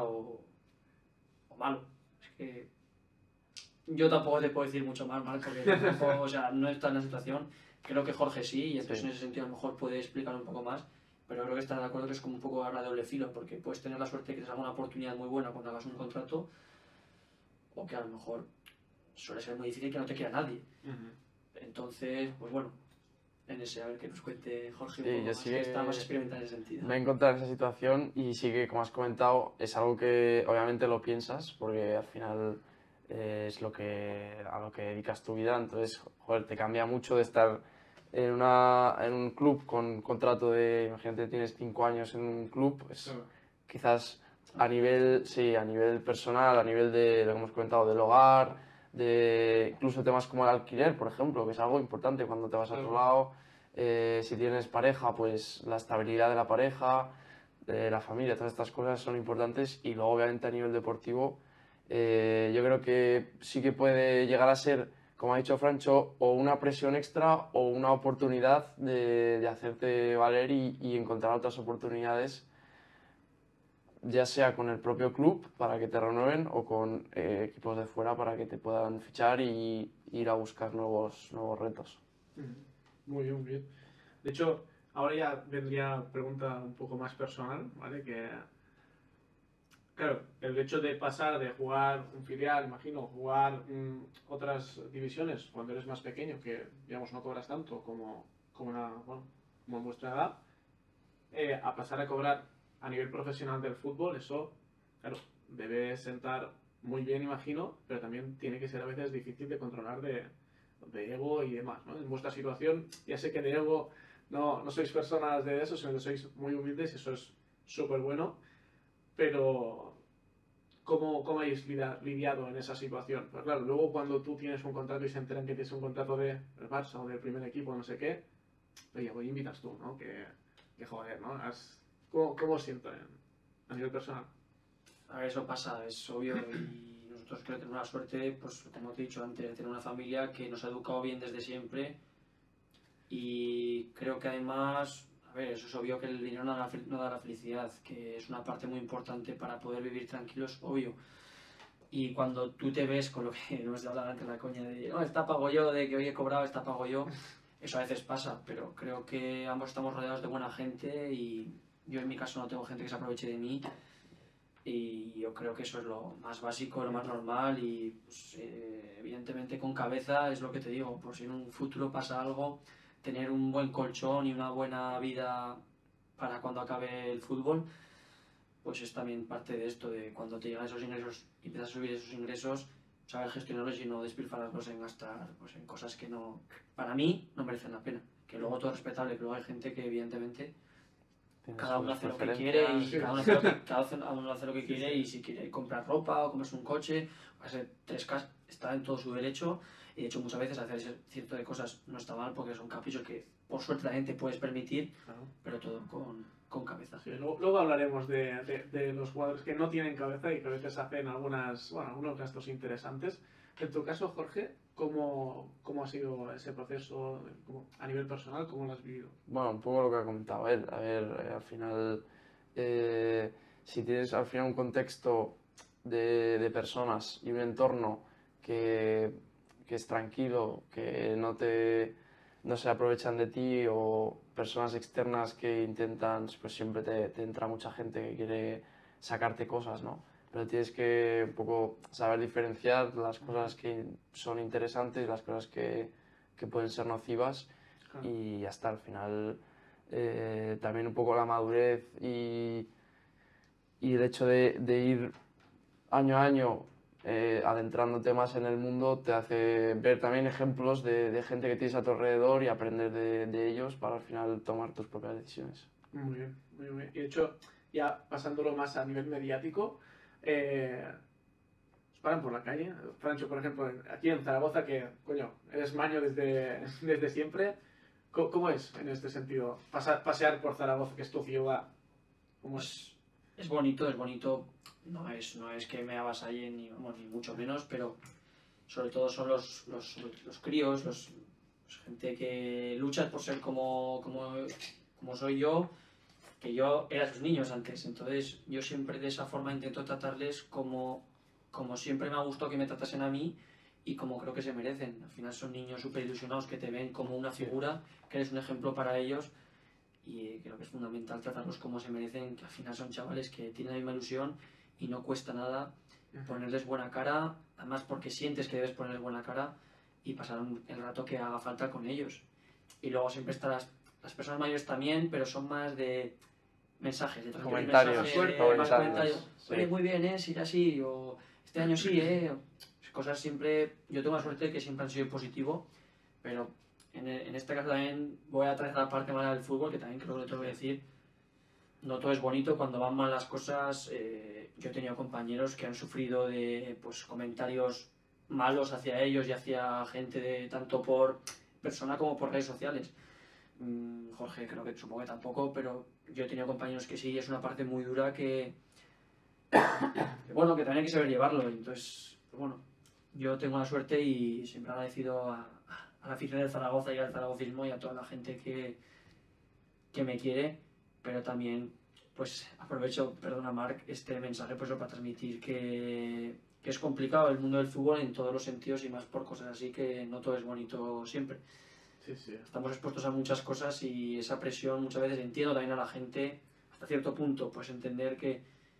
o malo. Es que yo tampoco te puedo decir mucho más, Marco, porque tampoco, o sea, no está en la situación. Creo que Jorge sí, y entonces Sí. en ese sentido a lo mejor puede explicar un poco más, pero creo que estará de acuerdo que es como un poco arma de doble filo, porque puedes tener la suerte de que te salga una oportunidad muy buena cuando hagas un contrato, o que a lo mejor suele ser muy difícil que no te quiera nadie. Entonces, pues bueno, en ese, a ver que nos cuente Jorge un Sí, poco yo más, sí que que está más experimentado en ese sentido. me he encontrado en esa situación y sí que, como has comentado, es algo que obviamente lo piensas porque al final es a lo que dedicas tu vida, entonces, joder, te cambia mucho de estar en un club con contrato de, imagínate, tienes 5 años en un club, pues Claro. quizás a nivel, sí, a nivel personal, a nivel de lo que hemos comentado, del hogar, de incluso temas como el alquiler, por ejemplo, que es algo importante cuando te vas a otro Claro. lado. Si tienes pareja, pues la estabilidad de la pareja, de la familia, todas estas cosas son importantes y luego obviamente a nivel deportivo yo creo que sí que puede llegar a ser, como ha dicho Francho, o una presión extra o una oportunidad de hacerte valer y encontrar otras oportunidades, ya sea con el propio club para que te renueven o con equipos de fuera para que te puedan fichar y ir a buscar nuevos retos. Muy bien, muy bien. De hecho, ahora ya vendría pregunta un poco más personal, ¿vale? Que, claro, el hecho de pasar de jugar un filial, imagino, jugar otras divisiones cuando eres más pequeño, que digamos no cobras tanto bueno, como en vuestra edad, a pasar a cobrar a nivel profesional del fútbol, eso, claro, debe sentar muy bien, imagino, pero también tiene que ser a veces difícil de controlar de ego y demás, ¿no? En vuestra situación, ya sé que de ego no sois personas de eso, sino que sois muy humildes y eso es súper bueno, pero ¿cómo habéis lidiado en esa situación? Pues claro, luego cuando tú tienes un contrato y se enteran que tienes un contrato del Barça o del primer equipo, no sé qué, oye, pues invitas tú, ¿no? Que joder, ¿no? ¿Cómo siento a nivel personal? A ver, eso pasa, es obvio, y nosotros creo que tenemos la suerte, pues como te he dicho antes, de tener una familia que nos ha educado bien desde siempre y creo que además, a ver, eso es obvio que el dinero no da la felicidad, que es una parte muy importante para poder vivir tranquilo, es obvio. Y cuando tú te ves con lo que no hemos hablado antes, la coña de, no, esta pago yo, de que hoy he cobrado, esta pago yo, eso a veces pasa, pero creo que ambos estamos rodeados de buena gente y yo en mi caso no tengo gente que se aproveche de mí. Y yo creo que eso es lo más básico, lo más normal y pues, evidentemente con cabeza es lo que te digo, por si en un futuro pasa algo, tener un buen colchón y una buena vida para cuando acabe el fútbol, pues es también parte de esto, de cuando te llegan esos ingresos y empiezas a subir esos ingresos, saber gestionarlos y no despilfarrarlos en gastar pues, en cosas que no, para mí no merecen la pena. Que luego todo es respetable, pero luego hay gente que evidentemente Tienes cada uno sus hace lo que preferencias. quiere y Sí. cada uno hace lo que, cada uno hace lo que quiere y si quiere comprar ropa o comerse un coche o hacer 3K, está en todo su derecho y de hecho muchas veces hacer ese cierto de cosas no está mal porque son caprichos que por suerte también te puedes permitir, Claro. pero todo con cabeza. Sí, luego hablaremos de los jugadores que no tienen cabeza y que a veces hacen algunos gastos interesantes. En tu caso, Jorge, ¿cómo ha sido ese proceso a nivel personal? ¿Cómo lo has vivido? Bueno, un poco lo que ha comentado él. A ver, al final, si tienes al final un contexto de personas y un entorno que, que es tranquilo, que no se aprovechan de ti o personas externas que intentan, pues siempre te entra mucha gente que quiere sacarte cosas, ¿no? Pero tienes que un poco saber diferenciar las cosas que son interesantes y las cosas que pueden ser nocivas Claro. y ya está, al final también un poco la madurez y el hecho de ir año a año adentrándote más en el mundo te hace ver también ejemplos de gente que tienes a tu alrededor y aprender de ellos para al final tomar tus propias decisiones. Muy bien, muy bien. Y de hecho, ya pasándolo más a nivel mediático, os paran por la calle. Francho, por ejemplo, aquí en Zaragoza, que, coño, eres maño desde siempre. ¿Cómo es en este sentido? Pasear por Zaragoza, que es tu ciudad. ¿Cómo es? Es bonito, es bonito. No es que me avasallen ni, vamos, ni mucho menos, pero sobre todo son los críos, gente que lucha por ser como soy yo, que yo era sus niños antes. Entonces yo siempre de esa forma intento tratarles como siempre me ha gustado que me tratasen a mí y como creo que se merecen. Al final son niños súper ilusionados que te ven como una figura, que eres un ejemplo para ellos. Y creo que es fundamental tratarlos como se merecen, que al final son chavales que tienen la misma ilusión y no cuesta nada ponerles buena cara, además porque sientes que debes ponerles buena cara y pasar el rato que haga falta con ellos. Y luego siempre están las personas mayores también, pero son más de mensajes, de transmitir Comentarios, mensajes, más comentarios, comentarios. sí. Oye, muy bien, sigue así, o este año sí, cosas siempre, yo tengo la suerte de que siempre han sido positivo, pero en este caso también voy a traer la parte mala del fútbol, que también creo que lo tengo que decir. No todo es bonito, cuando van mal las cosas. Yo he tenido compañeros que han sufrido de comentarios malos hacia ellos y hacia gente tanto por persona como por redes sociales. Jorge, creo que supongo que tampoco, pero yo he tenido compañeros que sí, es una parte muy dura que bueno, que también hay que saber llevarlo. Entonces, pues bueno, yo tengo la suerte y siempre agradecido a la afición del Zaragoza y al zaragocismo y a toda la gente que me quiere, pero también pues aprovecho, perdona Marc, este mensaje pues para transmitir que es complicado el mundo del fútbol en todos los sentidos y más por cosas así, que no todo es bonito siempre. Sí, sí. Estamos expuestos a muchas cosas y esa presión muchas veces entiendo también a la gente hasta cierto punto, pues entender que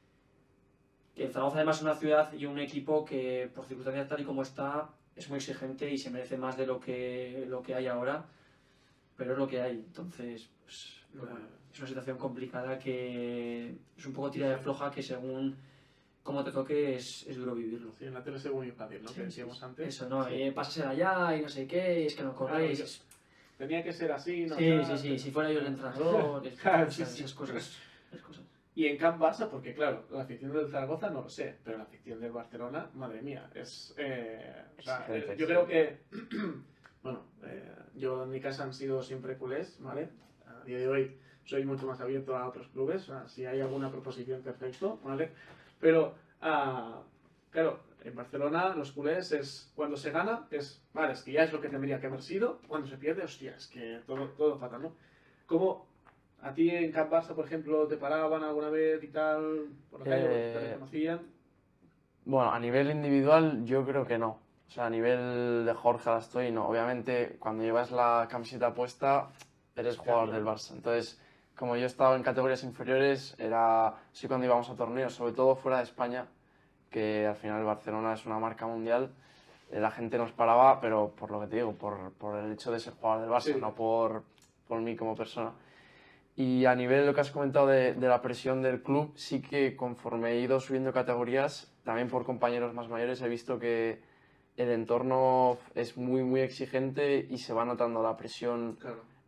el Zaragoza además es una ciudad y un equipo que por circunstancias tal y como está es muy exigente y se merece más de lo que hay ahora, pero es lo que hay. Entonces, pues, bueno, es una situación complicada que es un poco tira de floja, que según cómo te toque es duro vivirlo. Sí, en la tele según muy fácil, ¿no? Sí, Que decíamos antes. Eso, ¿no? Sí. Pásasela allá y no sé qué, y es que no corréis. Claro, tenía que ser así, ¿no? Sí, si fuera yo el entrenador, Claro, esas cosas. Y en Camp Barça, porque claro, la afición del Zaragoza no lo sé, pero la afición del Barcelona, madre mía, es... o sea, Exigente, yo sí. creo que... bueno, yo en mi casa han sido siempre culés, ¿vale? A día de hoy soy mucho más abierto a otros clubes, o sea, si hay alguna proposición, perfecto, ¿vale? Pero, claro, en Barcelona los culés es... Cuando se gana, vale, es que ya es lo que tendría que haber sido. Cuando se pierde, hostia, es que todo fatal, ¿no? ¿Cómo... ¿A ti en Camp Barça, por ejemplo, te paraban alguna vez y tal? ¿Por la calle te reconocían? Bueno, a nivel individual yo creo que no. O sea, a nivel de Jorge Alastoy no. Obviamente, cuando llevas la camiseta puesta, eres jugador del Barça. Entonces, como yo he estado en categorías inferiores, sí cuando íbamos a torneos, sobre todo fuera de España, que al final Barcelona es una marca mundial, la gente nos paraba, pero por lo que te digo, por el hecho de ser jugador del Barça, Sí. no por mí como persona. Y a nivel de lo que has comentado de la presión del club, sí que conforme he ido subiendo categorías, también por compañeros más mayores, he visto que el entorno es muy, muy exigente y se va notando la presión Claro.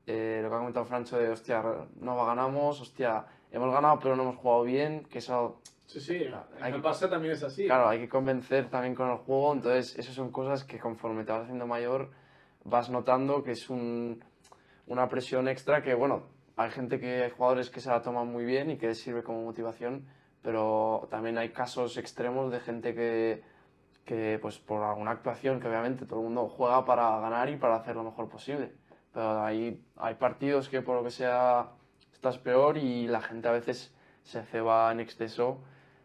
lo que ha comentado Francho de, hostia, no ganamos, hostia, hemos ganado pero no hemos jugado bien, que eso... Sí, sí, Hay en el que- Barça también es así. Claro, hay que convencer también con el juego, entonces esas son cosas que conforme te vas haciendo mayor vas notando que es una presión extra que, bueno, hay gente hay jugadores que se la toman muy bien y que les sirve como motivación, pero también hay casos extremos de gente que pues por alguna actuación, que obviamente todo el mundo juega para ganar y para hacer lo mejor posible, pero hay partidos que por lo que sea estás peor y la gente a veces se ceba en exceso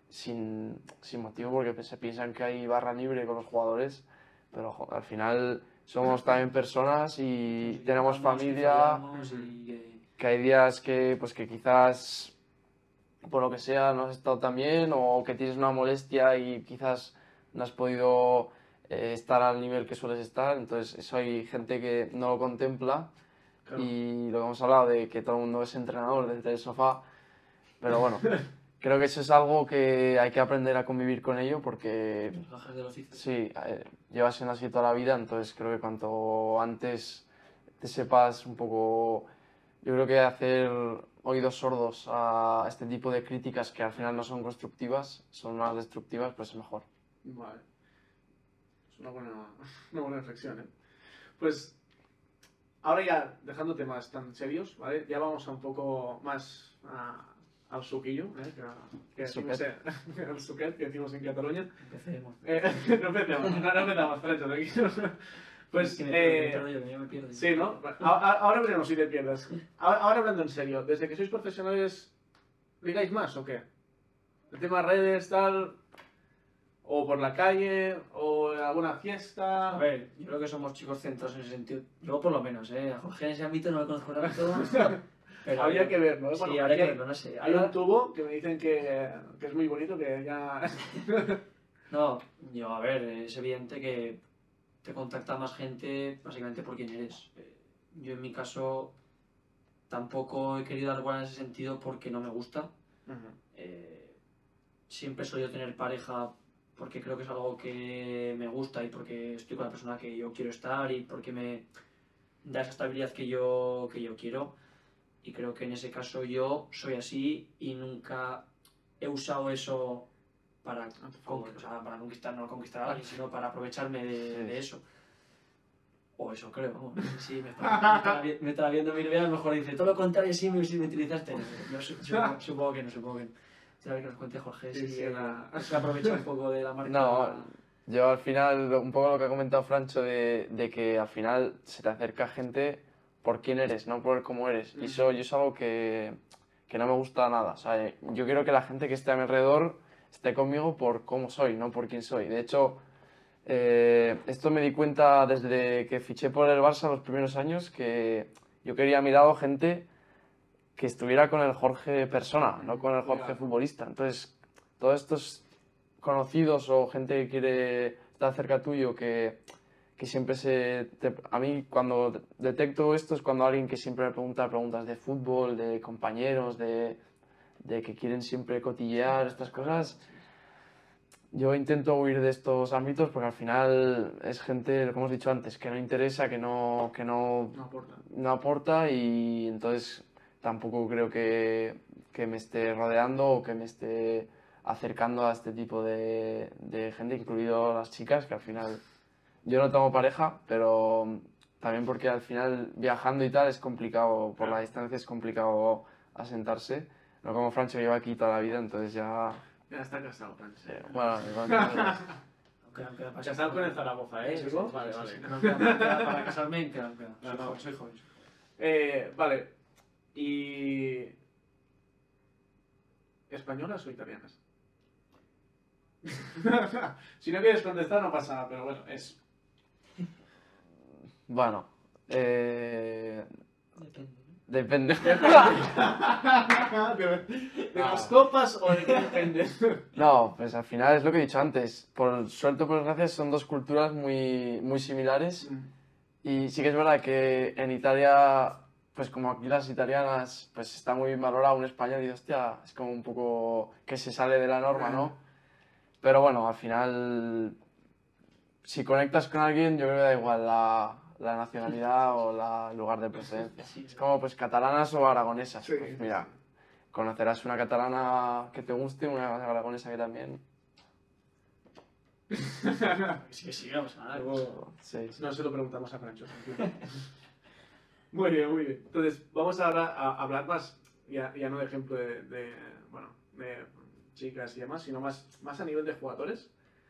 sin motivo porque se piensan que hay barra libre con los jugadores, pero al final somos también personas y Nos tenemos equivocamos, que familia, fallamos y que hay días que quizás por lo que sea no has estado tan bien o que tienes una molestia y quizás no has podido estar al nivel que sueles estar, entonces eso hay gente que no lo contempla Claro. y lo que hemos hablado de que todo el mundo es entrenador desde el sofá, pero bueno, creo que eso es algo que hay que aprender a convivir con ello porque los gajes del oficio. sí, llevas siendo así toda la vida, entonces creo que cuanto antes te sepas un poco, yo creo que hacer oídos sordos a este tipo de críticas que al final no son constructivas, son más destructivas, pues es mejor. Vale. Es una buena reflexión, ¿eh? Pues ahora ya, dejando temas tan serios, ¿vale? Ya vamos a un poco más al suquillo, ¿eh? Que decimos al suquet, que decimos en Cataluña. Empecemos. No empezamos, Francho, tranquilo. Pues, Que me pierdo yo, que yo me pierdo. sí, ¿no? Ahora veremos si te pierdas. Ahora hablando en serio, desde que sois profesionales, ¿ligáis más o qué? El tema redes, tal, o por la calle, o en alguna fiesta. A ver, yo creo que somos chicos centrados en ese sentido. Yo por lo menos, A Jorge en ese ámbito no lo conozco tanto. Pero Habría que verlo, ¿eh? Sí, Bueno, habría que aquí verlo, no sé. Hay Ahora- un tubo que me dicen que es muy bonito, que ya... No, yo, a ver, es evidente que te contacta más gente básicamente por quién eres. Yo en mi caso tampoco he querido dar bola en ese sentido porque no me gusta. Siempre he solido tener pareja porque creo que es algo que me gusta y porque estoy con la persona que yo quiero estar y porque me da esa estabilidad que yo quiero. Y creo que en ese caso yo soy así y nunca he usado eso para, o sea, para conquistar, no conquistar a alguien, sino para aprovecharme de eso. O eso creo, vamos. Sí, me estará viendo mi novia, a lo mejor dice, todo lo contrario, sí me utilizaste. Yo supongo que no. Ya que nos cuente Jorge, Sí, si sí, se aprovecha un poco de la marca. No, yo al final, un poco lo que ha comentado Francho de que al final se te acerca gente por quién eres, no por cómo eres. Y eso yo es algo que no me gusta nada. O sea, yo quiero que la gente que esté a mi alrededor esté conmigo por cómo soy, no por quién soy. De hecho, esto me di cuenta desde que fiché por el Barça los primeros años, que yo quería a mi lado gente que estuviera con el Jorge persona, no con el Jorge futbolista. Entonces, todos estos conocidos o gente que quiere estar cerca tuyo, que siempre a mí cuando detecto esto es cuando alguien que siempre me pregunta preguntas de fútbol, de compañeros, de que quieren siempre cotillear estas cosas. Yo intento huir de estos ámbitos porque al final es gente, como hemos dicho antes, que no interesa, que no aporta. no aporta y entonces tampoco creo que me esté rodeando o que me esté acercando a este tipo de gente, incluido las chicas, que al final yo no tengo pareja, pero también porque al final viajando y tal es complicado, por la distancia es complicado asentarse. No como Francho lleva aquí toda la vida, entonces ya... Ya está casado, Francho. Bueno, Aunque Casado con el Zaragoza, ¿eh? Sí, Vale, vale. Para casarme, queda. No. Soy joven. Vale. ¿Y españolas o italianas? Si no quieres contestar no pasa nada, pero bueno, es... Bueno, Depende. depende. ¿De las copas o de qué depende? No, pues al final es lo que he dicho antes. Por suerte o por desgracia son dos culturas muy similares. Y sí que es verdad que en Italia, pues como aquí las italianas, pues está muy bien valorado un español y hostia, es como un poco que se sale de la norma, ¿no? Pero bueno, al final, si conectas con alguien, yo creo que da igual la nacionalidad o el lugar de procedencia. Sí, Es como pues catalanas o aragonesas. Sí, Pues mira, conocerás una catalana que te guste, una aragonesa que también. Sí, no pasa nada. Luego, Sí, sí. no se lo preguntamos a Francho. Muy bien, muy bien. Entonces, vamos ahora a hablar más, ya no de ejemplo bueno, de chicas y demás, sino más a nivel de jugadores.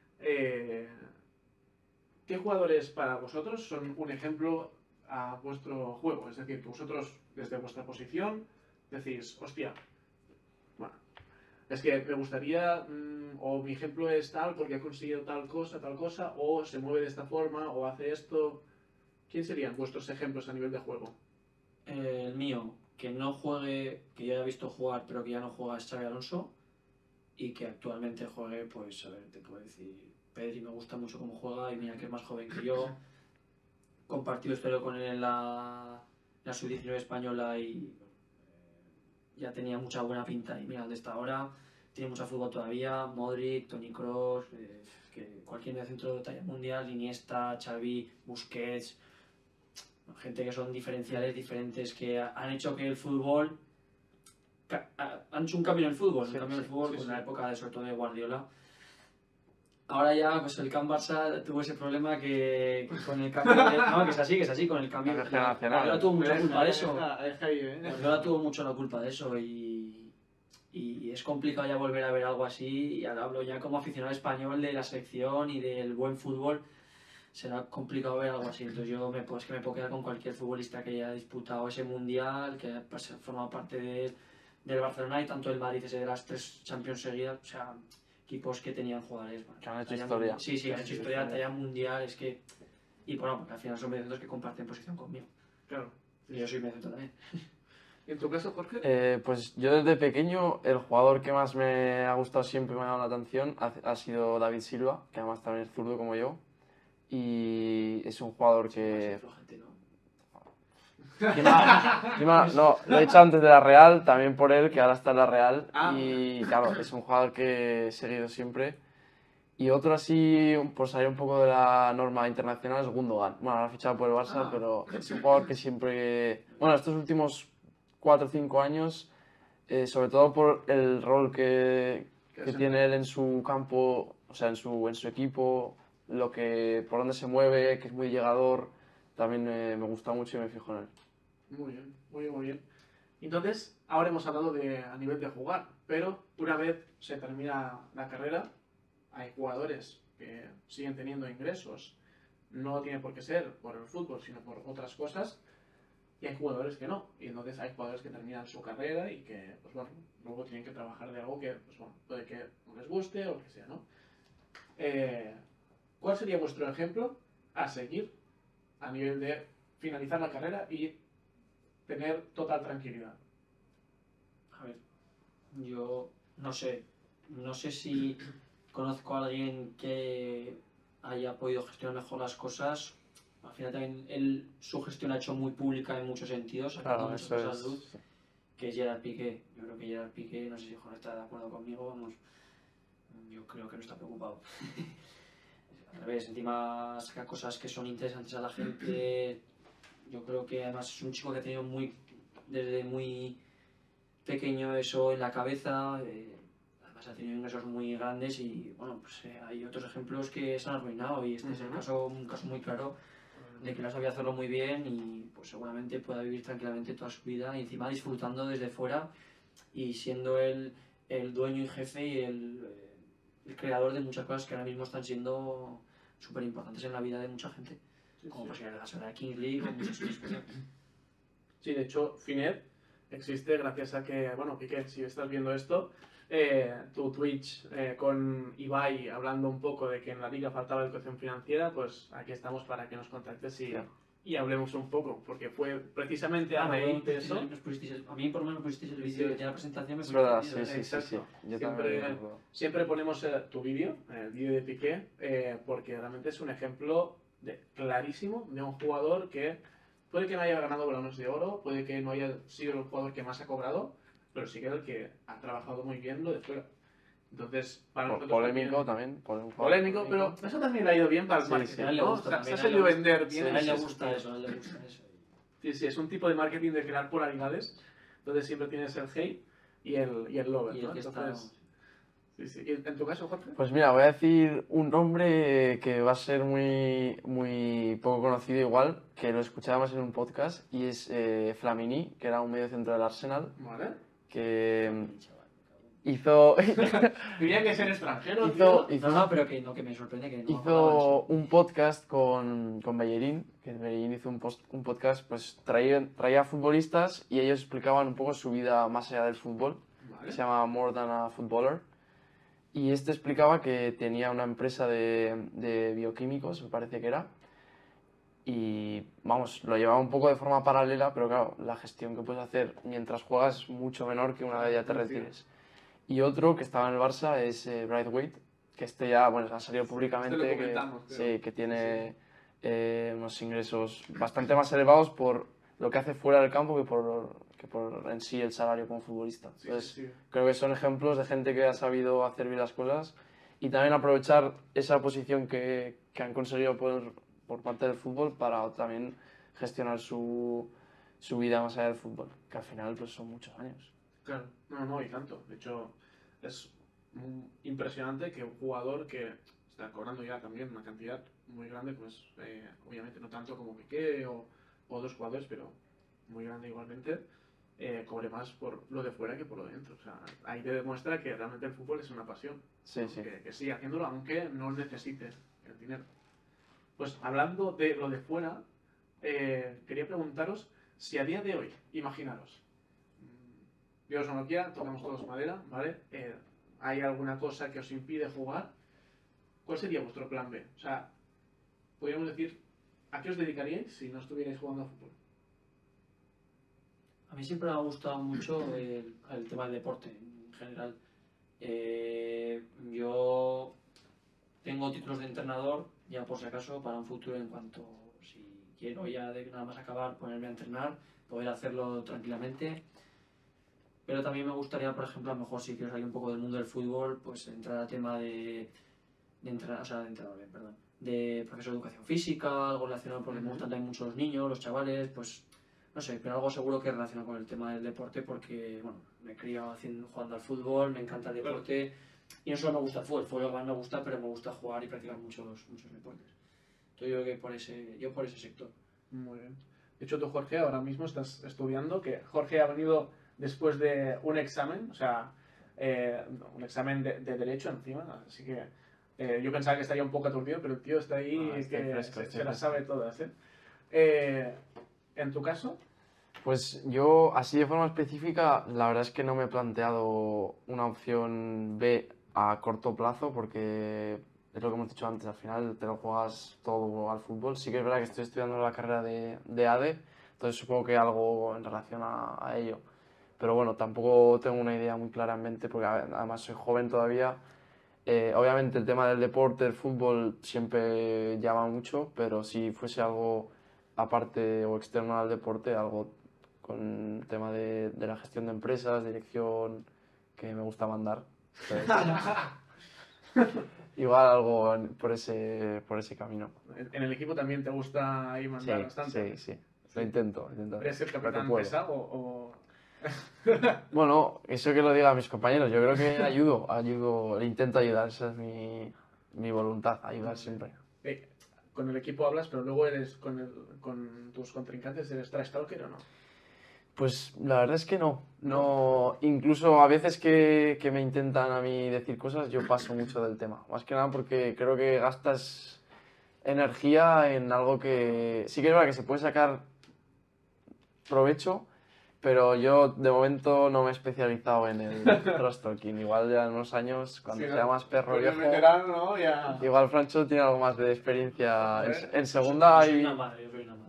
¿Qué jugadores para vosotros son un ejemplo a vuestro juego? Es decir, que vosotros, desde vuestra posición, decís, hostia, bueno, es que me gustaría, o mi ejemplo es tal porque ha conseguido tal cosa, o se mueve de esta forma, o hace esto. ¿Quién serían vuestros ejemplos a nivel de juego? El mío, que no juegue, que yo haya visto jugar, pero que ya no juega, es Xabi Alonso. Y que actualmente juegue, pues a ver, te puedo decir, Pedri me gusta mucho cómo juega y mira que es más joven que yo. Compartido historia con él en la sub-19 española y ya tenía mucha buena pinta y mira dónde está ahora. Tiene mucho fútbol todavía, Modric, Toni Kroos, que cualquier mediocentro de talla mundial, Iniesta, Xavi, Busquets, gente que son diferenciales, diferentes, que han hecho que el fútbol han hecho un cambio en el fútbol, Sí, un cambio en el sí, fútbol sí, con sí. la época de, sobre todo de Guardiola. Ahora ya, pues el Can Barça tuvo ese problema que con el cambio no, que es así, con el cambio. La generacional. Guardiola tuvo mucha culpa de eso. Deja ahí, Guardiola tuvo mucho la culpa de eso y es complicado ya volver a ver algo así. Y ahora hablo ya como aficionado español de la selección y del buen fútbol. Será complicado ver algo así. Entonces yo me puedo quedar con cualquier futbolista que haya disputado ese mundial, que haya formado parte del Barcelona y tanto el Madrid, ese de las 3 Champions seguidas, o sea, equipos que tenían jugadores. Bueno, Que han hecho talla historia. Sí, Que han hecho historia, talla mundial, es que. Y bueno, porque al final son mediocentros que comparten posición conmigo. Claro. Y yo soy mediocentro también. ¿En tu caso, Jorge? Pues yo desde pequeño el jugador que más me ha gustado siempre, me ha llamado la atención, ha sido David Silva, que además también es zurdo como yo. Y es un jugador que... Flojete, ¿no? Encima, no, lo he hecho antes de la Real, también por él, que ahora está en la Real. Ah. Y claro, es un jugador que he seguido siempre. Y otro así, por salir un poco de la norma internacional, es Gundogan. Bueno, ahora ha fichado por el Barça, pero es un jugador que siempre... Bueno, estos últimos 4 o 5 años, sobre todo por el rol que tiene él en su campo, o sea, en su equipo, por dónde se mueve, que es muy llegador, también me gusta mucho y me fijo en él. Muy bien, muy bien, muy bien. Entonces, ahora hemos hablado a nivel de jugar, pero una vez se termina la carrera, hay jugadores que siguen teniendo ingresos. No tiene por qué ser por el fútbol, sino por otras cosas. Y hay jugadores que no. Y entonces hay jugadores que terminan su carrera y que, pues bueno, luego tienen que trabajar de algo que, pues bueno, puede que no les guste o lo que sea, ¿no? ¿Cuál sería vuestro ejemplo a seguir a nivel de finalizar la carrera y tener total tranquilidad? A ver, yo no sé si conozco a alguien que haya podido gestionar mejor las cosas. Al final también su gestión ha hecho muy pública en muchos sentidos, ha sacado muchas cosas a la luz, que es Gerard Piqué. Yo creo que Gerard Piqué, no sé si Jorge está de acuerdo conmigo, vamos, yo creo que no está preocupado. Al revés, encima saca cosas que son interesantes a la gente. Yo creo que además es un chico que ha tenido desde muy pequeño eso en la cabeza. Además ha tenido ingresos muy grandes y bueno, pues hay otros ejemplos que se han arruinado y este es un caso muy claro de que no sabía hacerlo muy bien y pues seguramente pueda vivir tranquilamente toda su vida y encima disfrutando desde fuera y siendo el dueño y jefe y el creador de muchas cosas que ahora mismo están siendo súper importantes en la vida de mucha gente, como pues la Sagrada Kings League o muchas otras cosas. Sí, de hecho, Finet existe gracias a que, bueno, Piqué, si estás viendo esto, tu Twitch con Ibai hablando un poco de que en la liga faltaba educación financiera, pues aquí estamos para que nos contactes y hablemos un poco, porque fue precisamente a raíz de eso. A mí por lo menos me pusisteis el vídeo de la presentación. Es verdad, sí. Exacto. Yo también. Siempre ponemos tu vídeo, el vídeo de Piqué, porque realmente es un ejemplo clarísimo de un jugador que puede que no haya ganado balones de oro, puede que no haya sido el jugador que más ha cobrado, pero sí que es el que ha trabajado muy bien lo de fuera. Entonces, para nosotros Polémico también. Polémico, pero eso también le ha ido bien para el Sí, marketing, sí. A él le ¿no? gusta Se ha también, sabido vender sí, bien. A él le ese gusta sentido. eso, a él le gusta eso. Sí, sí, es un tipo de marketing de crear polaridades, entonces siempre tienes el hate y el lover, Y el ¿no? que está... Entonces, sí, sí. ¿Y en tu caso, Jorge? Pues mira, voy a decir un nombre que va a ser muy poco conocido igual, que lo escuchaba más en un podcast, y es Flamini, que era un mediocentro del Arsenal, Vale. que hizo, Diría que es en extranjero, hizo, tío. No, pero que me sorprende que no me acordaba de hizo eso. un podcast con Bellerín, que Bellerín hizo un podcast, pues traía futbolistas y ellos explicaban un poco su vida más allá del fútbol, que Vale. se llama More Than a Footballer. Y este explicaba que tenía una empresa de bioquímicos, me parece que era, y vamos, lo llevaba un poco de forma paralela, pero claro, la gestión que puedes hacer mientras juegas es mucho menor que una vez ya te retires. Y otro que estaba en el Barça es Braithwaite, que este ya, bueno, ha salido públicamente Este lo que, comentamos, creo. sí, que tiene unos ingresos bastante más elevados por lo que hace fuera del campo que por en sí el salario como futbolista. Sí, Entonces, sí, sí. creo que son ejemplos de gente que ha sabido hacer bien las cosas y también aprovechar esa posición que han conseguido por parte del fútbol para también gestionar su vida más allá del fútbol, que al final pues son muchos años. Claro, no, y tanto. De hecho, es impresionante que un jugador que está cobrando ya también una cantidad muy grande, pues obviamente no tanto como Piqué o otros jugadores, pero muy grande igualmente, cobre más por lo de fuera que por lo de dentro. O sea, ahí te demuestra que realmente el fútbol es una pasión. Sí, ¿no? sí. Que sigue haciéndolo aunque no necesite el dinero. Pues hablando de lo de fuera, quería preguntaros si a día de hoy, imaginaros, Dios no lo quiera, tocamos todos madera, ¿vale? ¿Hay alguna cosa que os impide jugar? ¿Cuál sería vuestro plan B? O sea, podríamos decir, ¿a qué os dedicaríais si no estuvierais jugando a fútbol? A mí siempre me ha gustado mucho el tema del deporte en general. Yo tengo títulos de entrenador, ya por si acaso, para un futuro en cuanto, si quiero ya de nada más acabar, ponerme a entrenar, poder hacerlo tranquilamente. Pero también me gustaría, por ejemplo, a lo mejor si quiero salir un poco del mundo del fútbol, pues entrar al tema de entrenador, o sea, de entrenador, perdón, de profesor de educación física, algo relacionado, porque me gustan también mucho los niños, los chavales, pues no sé, pero algo seguro que relacionado con el tema del deporte, porque bueno, me he criado jugando al fútbol, me encanta el deporte, y no solo me gusta el fútbol lo que más me gusta, pero me gusta jugar y practicar muchos deportes. Entonces yo creo que por ese sector. Muy bien. De hecho, tú, Jorge, ahora mismo estás estudiando, que Jorge ha venido después de un examen, o sea, un examen de Derecho encima, así que yo pensaba que estaría un poco aturdido, pero el tío está ahí Estoy que fresco, se las fresco. sabe todas, ¿En tu caso? Pues yo, así de forma específica, la verdad es que no me he planteado una opción B a corto plazo porque es lo que hemos dicho antes, al final te lo juegas todo al fútbol. Sí que es verdad que estoy estudiando la carrera de ADE, entonces supongo que algo en relación a ello. Pero bueno, tampoco tengo una idea muy clara en mente porque además soy joven todavía. Obviamente el tema del deporte, el fútbol siempre llama mucho, pero si fuese algo aparte o externo al deporte, algo con el tema de la gestión de empresas, dirección, que me gusta mandar. Entonces, igual algo por ese camino. ¿En el equipo también te gusta ahí mandar bastante? Sí. Lo intento. ¿Eres el lo que capitán puedo. pesado o...? Bueno, eso que lo digan mis compañeros, yo creo que ayudo, intento ayudar, esa es mi voluntad, ayudar siempre. Con el equipo hablas, pero luego eres con tus contrincantes, ¿eres trash talker o no? Pues la verdad es que no, incluso a veces que me intentan a mí decir cosas, yo paso mucho del tema, más que nada porque creo que gastas energía en algo que sí que es verdad que se puede sacar provecho, pero yo de momento no me he especializado en el trash talking. Igual ya en unos años, cuando sea más perro Con el viejo, veterano, ¿no? Ya... igual Francho tiene algo más de experiencia. Joder. En segunda Yo soy hay... una madre.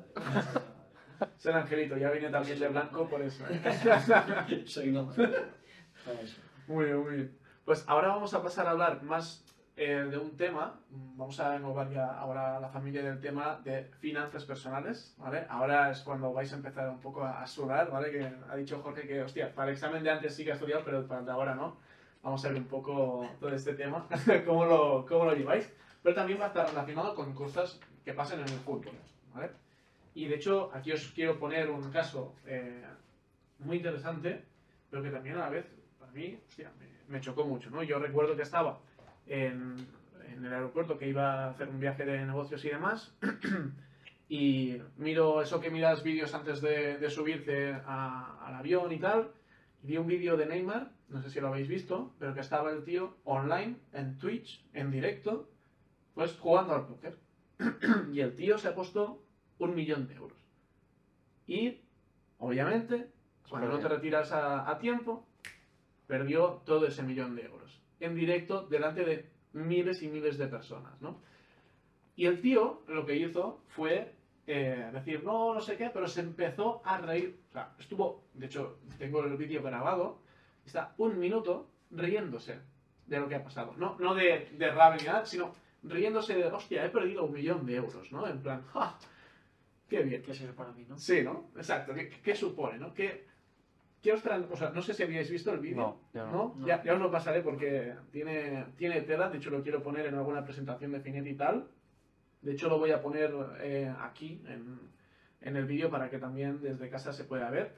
Ser Angelito, ya viene también de blanco por eso. Soy una madre. Vamos. Muy bien, muy bien. Pues ahora vamos a pasar a hablar más de un tema. Vamos a englobar ya ahora la familia del tema de finanzas personales, ¿vale? Ahora es cuando vais a empezar un poco a sudar, ¿vale? Que ha dicho Jorge que, hostia, para el examen de antes sí que ha estudiado, pero para el de ahora no. vamos a ver un poco todo este tema, cómo lo lleváis, pero también va a estar relacionado con cosas que pasan en el fútbol, ¿vale? Y de hecho, aquí os quiero poner un caso muy interesante, pero que también a la vez, para mí, hostia, me chocó mucho, ¿no? Yo recuerdo que estaba en el aeropuerto, que iba a hacer un viaje de negocios y demás, y miro eso que miras vídeos antes de subirte al avión y tal, y vi un vídeo de Neymar, no sé si lo habéis visto, pero que estaba el tío online, en Twitch, en directo, pues jugando al póker. Y el tío se ha puesto 1 millón de euros. Y, obviamente, cuando no te retiras a tiempo, perdió todo ese 1 millón de euros. En directo, delante de miles y miles de personas, ¿no? Y el tío lo que hizo fue decir, no sé qué, pero se empezó a reír. O sea, estuvo, de hecho, tengo el vídeo grabado, está 1 minuto riéndose de lo que ha pasado. No de rabia ni nada, sino riéndose de, hostia, he perdido 1 millón de euros, ¿no? En plan, ¡ja! ¡Qué bien! ¿Qué es eso para mí, no? Sí, ¿no? Exacto. ¿Qué supone, no? ¿Qué os traen? O sea, no sé si habíais visto el vídeo. No, yo no. No. Ya os lo pasaré porque tiene tela. De hecho, lo quiero poner en alguna presentación de Finet y tal. De hecho, lo voy a poner aquí, en el vídeo, para que también desde casa se pueda ver.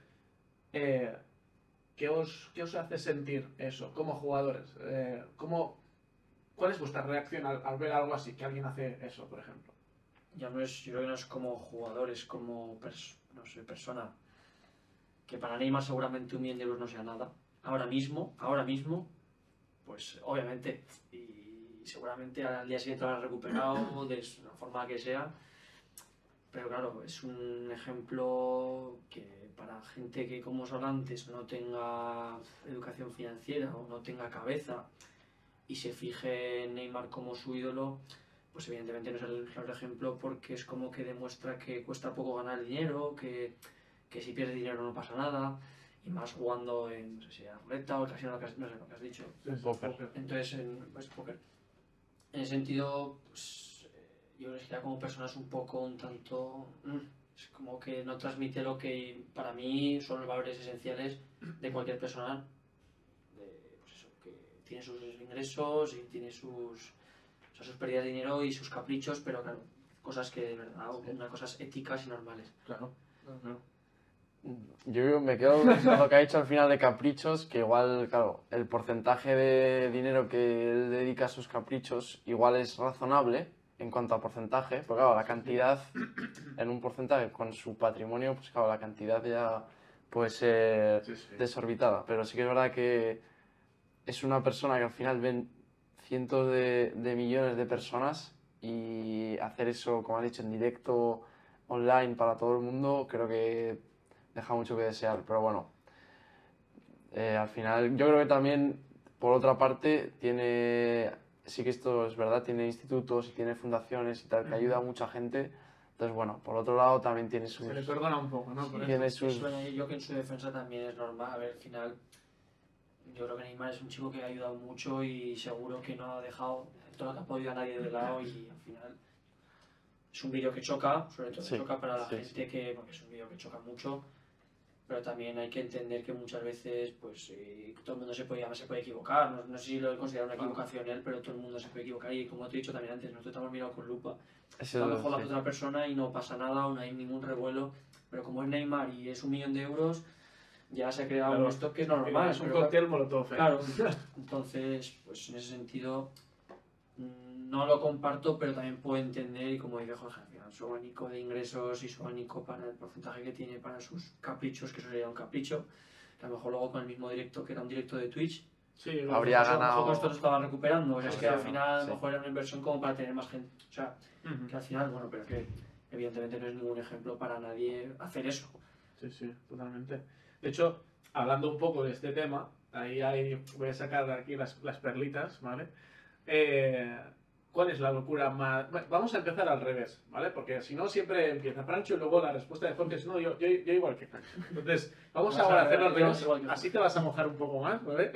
¿Qué os hace sentir eso como jugadores? ¿Cuál es vuestra reacción al ver algo así, que alguien hace eso, por ejemplo? Ya no es, yo creo que no es como jugador, es como no sé, persona. Que para Neymar seguramente 1 millón de euros no sea nada. Ahora mismo, pues obviamente, y seguramente al día siguiente lo habrá recuperado de la forma que sea. Pero claro, es un ejemplo que para gente que, como os hablaba antes, no tenga educación financiera o no tenga cabeza y se fije en Neymar como su ídolo, pues evidentemente no es el claro ejemplo, porque es como que demuestra que cuesta poco ganar dinero, que si pierdes dinero no pasa nada, y más jugando en, no sé si era ruleta o el casino, no sé lo que has dicho. Póker. Entonces, pues póker. En ese sentido, pues, yo creo que ya como persona es un tanto... es como que no transmite lo que para mí son los valores esenciales de cualquier persona, pues eso, que tiene sus ingresos y tiene sus pérdidas de dinero y sus caprichos, pero claro, cosas que de verdad, unas cosas éticas y normales. Claro. Yo me quedo con lo que ha dicho al final de caprichos, que igual, claro, el porcentaje de dinero que él dedica a sus caprichos igual es razonable en cuanto a porcentaje, porque claro, la cantidad, en un porcentaje con su patrimonio, pues claro, la cantidad ya puede ser desorbitada, pero sí que es verdad que es una persona que al final ven cientos de millones de personas y hacer eso, como has dicho, en directo, online para todo el mundo, creo que deja mucho que desear, pero bueno, al final yo creo que también, por otra parte, sí que esto es verdad, tiene institutos y tiene fundaciones y tal, que ayuda a mucha gente, entonces bueno, por otro lado también tiene sus... Se le perdona un poco, ¿no? Por tiene eso. sus... Yo que en su defensa también es normal, a ver, al final, yo creo que Neymar es un chico que ha ayudado mucho y seguro que no ha dejado todo lo que ha podido a nadie de lado, y al final es un vídeo que choca, sobre todo choca para la gente que, porque es un vídeo que choca mucho, pero también hay que entender que muchas veces pues todo el mundo se puede equivocar, no sé si lo he considerado una equivocación él, pero todo el mundo se puede equivocar, y como te he dicho también antes, nosotros estamos mirando con lupa. A lo mejor la otra persona y no pasa nada o no hay ningún revuelo, pero como es Neymar y es 1 millón de euros, ya se ha creado un stock que es normal. Es un cóctel molotov. Claro, entonces, pues en ese sentido no lo comparto, pero también puedo entender, y como dice Jorge, al final, su abanico de ingresos y su abanico para el porcentaje que tiene para sus caprichos, que eso sería un capricho, que a lo mejor luego con el mismo directo, que era un directo de Twitch, Sí, habría a lo mejor ganado... esto se estaba recuperando, o sea, es que al Sí, final a sí. lo mejor era una inversión como para tener más gente, o sea, que al final, bueno, pero que evidentemente no es ningún ejemplo para nadie hacer eso. Sí, totalmente. De hecho, hablando un poco de este tema, voy a sacar aquí las perlitas, ¿vale? ¿Cuál es la locura más...? Bueno, vamos a empezar al revés, ¿vale? Porque si no, siempre empieza Francho y luego la respuesta de Jorge es no, yo igual que Francho. Entonces, vamos ahora a hacerlo al revés, así te vas a mojar un poco más, ¿vale?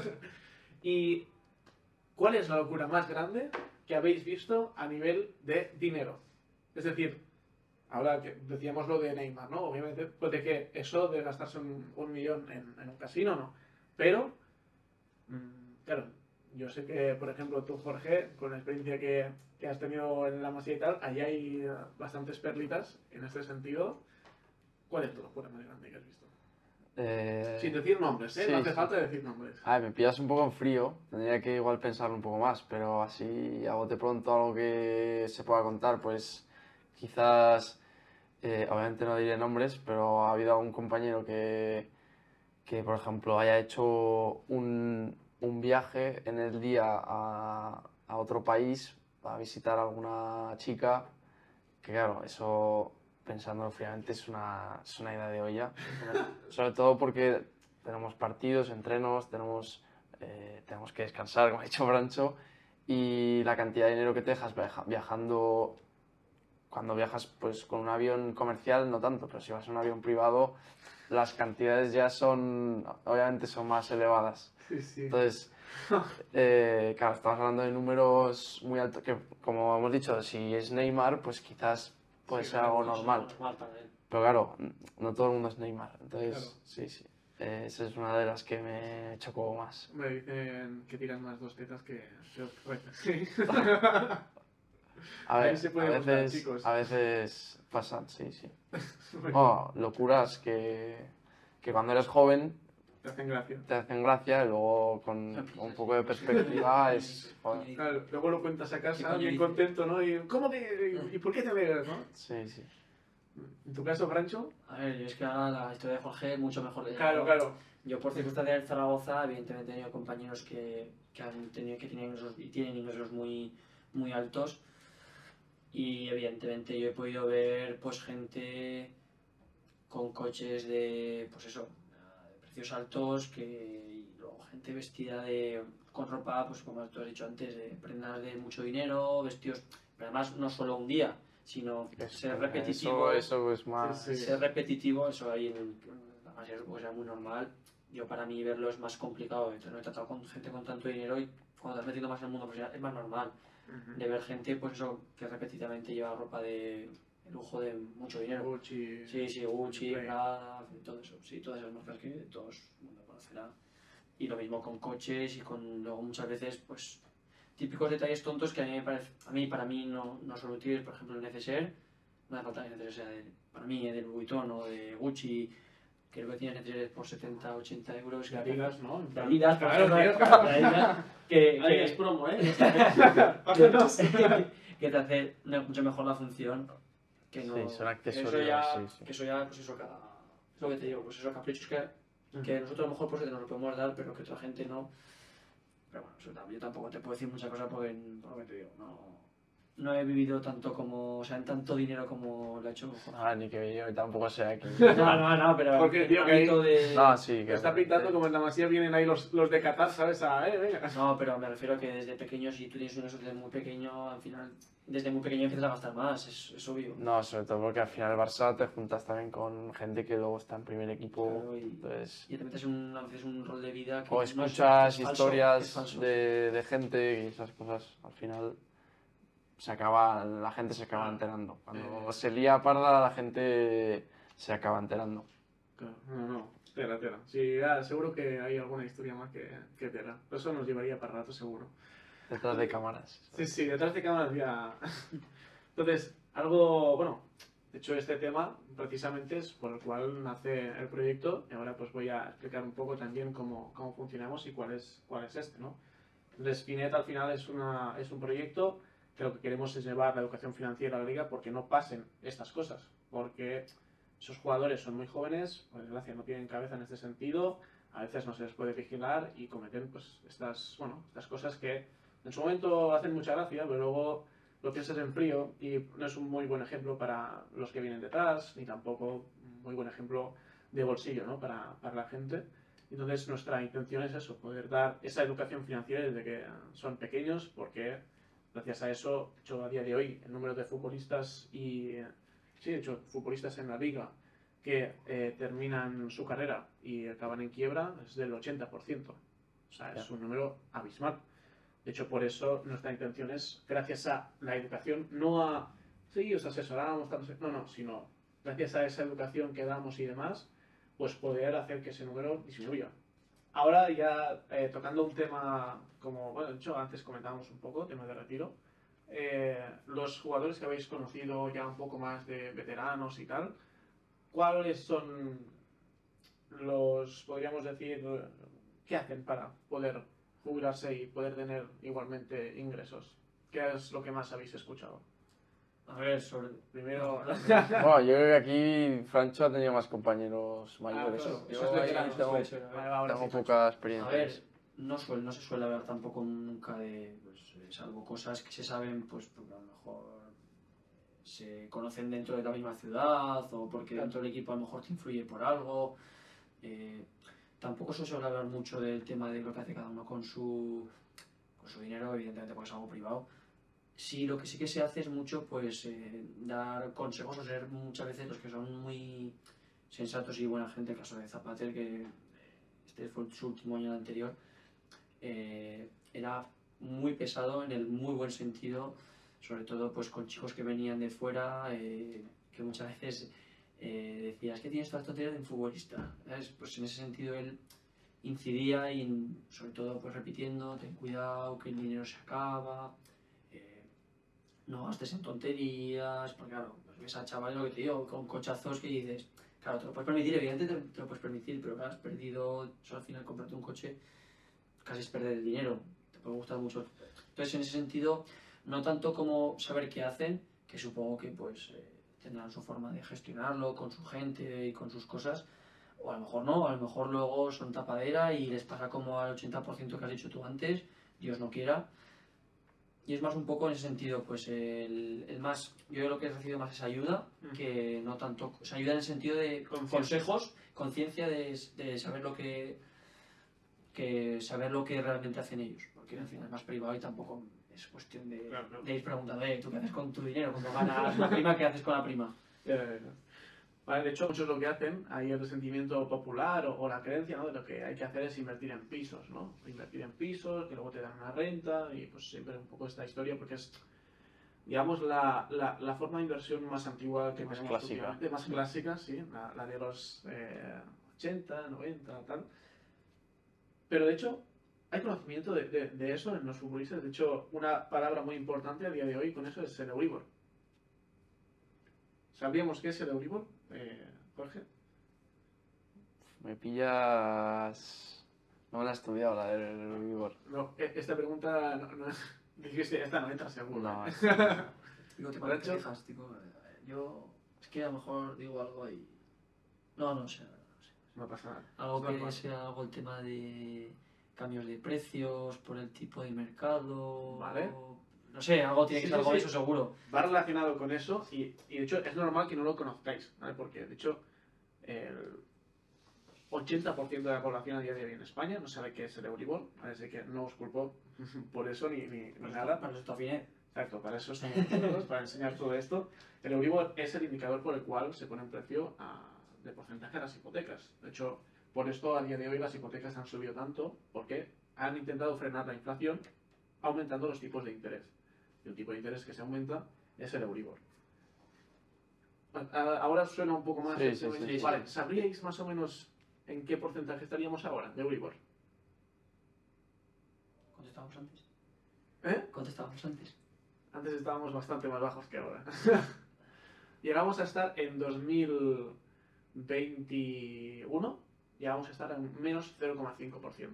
¿Y cuál es la locura más grande que habéis visto a nivel de dinero? Es decir, ahora que decíamos lo de Neymar, ¿no? Obviamente puede que eso de gastarse 1 millón en un casino, no. Pero, claro, yo sé que, por ejemplo, tú, Jorge, con la experiencia que has tenido en la Masía y tal, allí hay bastantes perlitas en este sentido. ¿Cuál es tu locura más grande que has visto? Sin decir nombres, ¿eh? Sí, No hace sí. falta decir nombres. A ver, me pillas un poco en frío, tendría que igual pensarlo un poco más, pero así a bote pronto algo que se pueda contar, pues quizás, obviamente no diré nombres, pero ha habido algún compañero que por ejemplo, haya hecho un viaje en el día a otro país a visitar a alguna chica, que claro, eso pensándolo fríamente es una idea de olla, sobre todo porque tenemos partidos, entrenos, tenemos que descansar, como ha dicho Brancho, y la cantidad de dinero que te dejas viajando, cuando viajas pues con un avión comercial no tanto, pero si vas en un avión privado las cantidades ya obviamente son más elevadas. Sí, sí. Entonces, claro, estamos hablando de números muy altos, que como hemos dicho, si es Neymar, pues quizás puede Sí, ser claro, algo no, normal. Normal para él. Pero claro, no todo el mundo es Neymar. Entonces, Claro. sí, sí. Esa es una de las que me chocó más. Me dicen que tiran más dos tetas que sí. A Ahí ver, se puede montar, chicos. a veces pasan, sí, sí. Muy Oh, locuras que cuando eres joven Te hacen gracia. te hacen gracia y luego con un poco de perspectiva es... joder. Claro, luego lo cuentas a ¿Qué casa, coño bien dices? contento, ¿no? Y ¿cómo que y por qué te alegras, no? Sí, sí. En tu caso, Francho. A ver, yo es que ahora la historia de Jorge es mucho mejor que la Claro, mía. claro. Yo por circunstancias de Zaragoza, evidentemente he tenido compañeros que han tenido, que tienen ingresos, y tienen ingresos muy, muy altos. Y evidentemente yo he podido ver pues gente con coches de, pues eso, de precios altos, y luego gente vestida con ropa, pues como tú has dicho antes, de prendas de mucho dinero, vestidos, pero además no solo un día, sino ser repetitivo. Eso es más... Sí, sí. Ser repetitivo, eso ahí en la Masía supongo que sea muy normal. Yo para mí verlo es más complicado, entonces no he tratado con gente con tanto dinero y cuando te has metido más en el mundo profesional es más normal de ver gente pues eso que repetidamente lleva ropa de lujo de mucho dinero. Gucci. Sí, sí, Gucci, Play. Prada, todo eso, sí, todas esas marcas que todo el mundo conocerá. Y lo mismo con coches y con luego muchas veces pues típicos detalles tontos que a mí me parece, para mí no son útiles, por ejemplo el neceser, no hace falta que el neceser sea para mí del Louis Vuitton o de Gucci, creo que tienes neceseres por 70, 80 euros. De Adidas, ¿no? En plan, Adidas, por claro, ejemplo, tío, claro. de Adidas, que Adidas promo, ¿eh? que te hace mucho mejor la función que no. Sí, son accesorios, Eso ya, sí, sí. que eso ya, pues eso cada. Es lo que te digo, pues esos caprichos que nosotros a lo mejor pues nos lo podemos dar, pero que otra gente no. Pero bueno, eso, yo tampoco te puedo decir muchas cosas porque, por lo que te digo, no he vivido tanto como, o sea, en tanto dinero como lo ha hecho Jorge. Ah, ni que yo tampoco sé aquí. No, pero Porque, en tío, el que ámbito de... No, sí, Me está pintando como en la Masía vienen ahí los de Qatar, ¿sabes? Venga. No, pero me refiero a que desde pequeño, si tú tienes un ingreso desde muy pequeño, al final, desde muy pequeño empiezas a gastar más, es obvio. No, sobre todo porque al final el Barça te juntas también con gente que luego está en primer equipo, Claro, entonces... Y te metes a veces un rol de vida que O no es- escuchas es falso, historias es falso. de gente y esas cosas, al final la gente se acaba enterando. Cuando se lía parda, la gente se acaba enterando. Claro, no. Tela. Sí, seguro que hay alguna historia más que tela. Eso nos llevaría para rato, seguro. Detrás de cámaras. Sí, detrás de cámaras ya. Entonces, bueno, de hecho este tema precisamente es por el cual nace el proyecto y ahora pues voy a explicar un poco también cómo funcionamos y cuál es este, ¿no? Entonces, Finet al final es un proyecto que lo que queremos es llevar la educación financiera a la liga porque no pasen estas cosas, porque esos jugadores son muy jóvenes, por desgracia no tienen cabeza en este sentido, a veces no se les puede vigilar y cometen pues estas cosas que en su momento hacen mucha gracia, pero luego lo piensas en frío y no es un muy buen ejemplo para los que vienen detrás, ni tampoco un muy buen ejemplo de bolsillo, ¿no? para la gente. Entonces nuestra intención es eso, poder dar esa educación financiera desde que son pequeños, porque gracias a eso, de hecho a día de hoy, el número de futbolistas futbolistas en la liga que terminan su carrera y acaban en quiebra es del 80%. O sea, es un número abismal. De hecho, por eso nuestra intención es, gracias a la educación, os asesoramos, sino gracias a esa educación que damos y demás, pues poder hacer que ese número disminuya. ahora ya tocando un tema, como, bueno, de hecho antes comentábamos un poco, tema de retiro, los jugadores que habéis conocido ya un poco más de veteranos y tal, ¿cuáles son los, podríamos decir, qué hacen para poder jubilarse y poder tener igualmente ingresos? ¿Qué es lo que más habéis escuchado? A ver, sobre... Primero... Bueno, yo creo que aquí Francho ha tenido más compañeros mayores. claro, Yo eso es ahí veterano, eso tengo, puede ser, a ver. Vale, ahora tengo sí, Francho. poca A experiencia. ver, no se suele hablar tampoco nunca de, pues, salvo cosas que se saben, pues porque a lo mejor se conocen dentro de la misma ciudad o porque dentro del equipo a lo mejor te influye por algo. Tampoco se suele hablar mucho del tema de lo que hace cada uno con su dinero, evidentemente porque es algo privado. Sí, lo que sí que se hace es mucho, pues, dar consejos o ser muchas veces los que son muy sensatos y buena gente. El caso de Zapater, que este fue su último año anterior, era muy pesado en el muy buen sentido, sobre todo pues con chicos que venían de fuera, que muchas veces decías que tienes todas las tonterías de un futbolista, ¿sabes? Pues en ese sentido él incidía y sobre todo pues repitiendo, ten cuidado, que el dinero se acaba, no gastes en tonterías, porque claro, pues ves a chavales, lo que te digo, con cochazos que dices, claro, te lo puedes permitir, evidentemente te lo puedes permitir, pero claro, has perdido, eso al final comprarte un coche casi es perder el dinero, te puede gustar mucho. Entonces en ese sentido, no tanto como saber qué hacen, que supongo que pues tendrán su forma de gestionarlo con su gente y con sus cosas, o a lo mejor no, a lo mejor luego son tapadera y les pasa como al 80% que has dicho tú antes, Dios no quiera. Y es más un poco en ese sentido, pues el más, yo lo que he recibido más es ayuda, que no tanto, o sea, ayuda en el sentido de consejos, conciencia de saber lo que saber lo que realmente hacen ellos, porque al final es más privado y tampoco es cuestión de, Claro. de ir preguntando, ¿tú qué haces con tu dinero? Cuando ganas la prima, ¿qué haces con la prima? Vale, de hecho, muchos lo que hacen, hay el sentimiento popular o la creencia, ¿no? De lo que hay que hacer es invertir en pisos, ¿no? Invertir en pisos, que luego te dan una renta, y pues siempre un poco esta historia, porque es, digamos, la forma de inversión más antigua que Más tenemos clásica. últimamente, más clásica, sí, la de los 80, 90, tal. Pero de hecho, hay conocimiento de eso en los futbolistas. De hecho, una palabra muy importante a día de hoy con eso es el Euribor. ¿Sabríamos qué es el Euribor, Jorge? Me pillas... No me la he estudiado, la del Euribor. No, esta pregunta no es... Dijiste, esta no entra seguro. No, ¿eh? Digo, te ¿Borracho? quejas, tipo, yo es que a lo mejor digo algo y... No sé. No pasa nada. Algo Es que normal. sea algo el tema de cambios de precios por el tipo de mercado. Vale. No sé, algo tiene que Sí, ser algo sí, de sí. eso seguro. Va relacionado con eso y de hecho es normal que no lo conozcáis, ¿vale? Porque de hecho el 80% de la población a día de hoy en España no sabe qué es el Euribor, ¿vale? Así que no os culpo por eso ni nada. Para eso está bien. Exacto, para eso estamos nosotros, para enseñar todo esto. El Euribor es el indicador por el cual se pone un precio de porcentaje a las hipotecas. De hecho, por esto a día de hoy las hipotecas han subido tanto, porque han intentado frenar la inflación aumentando los tipos de interés. Y el tipo de interés que se aumenta es el Euribor. Ahora suena un poco más. Sí, sí. Vale, ¿sabríais más o menos en qué porcentaje estaríamos ahora de Euribor? ¿Cuánto estábamos antes? ¿Eh? ¿Cuánto estábamos antes? Antes estábamos bastante más bajos que ahora. Llegamos a estar en 2021, llegamos a estar en menos 0,5%.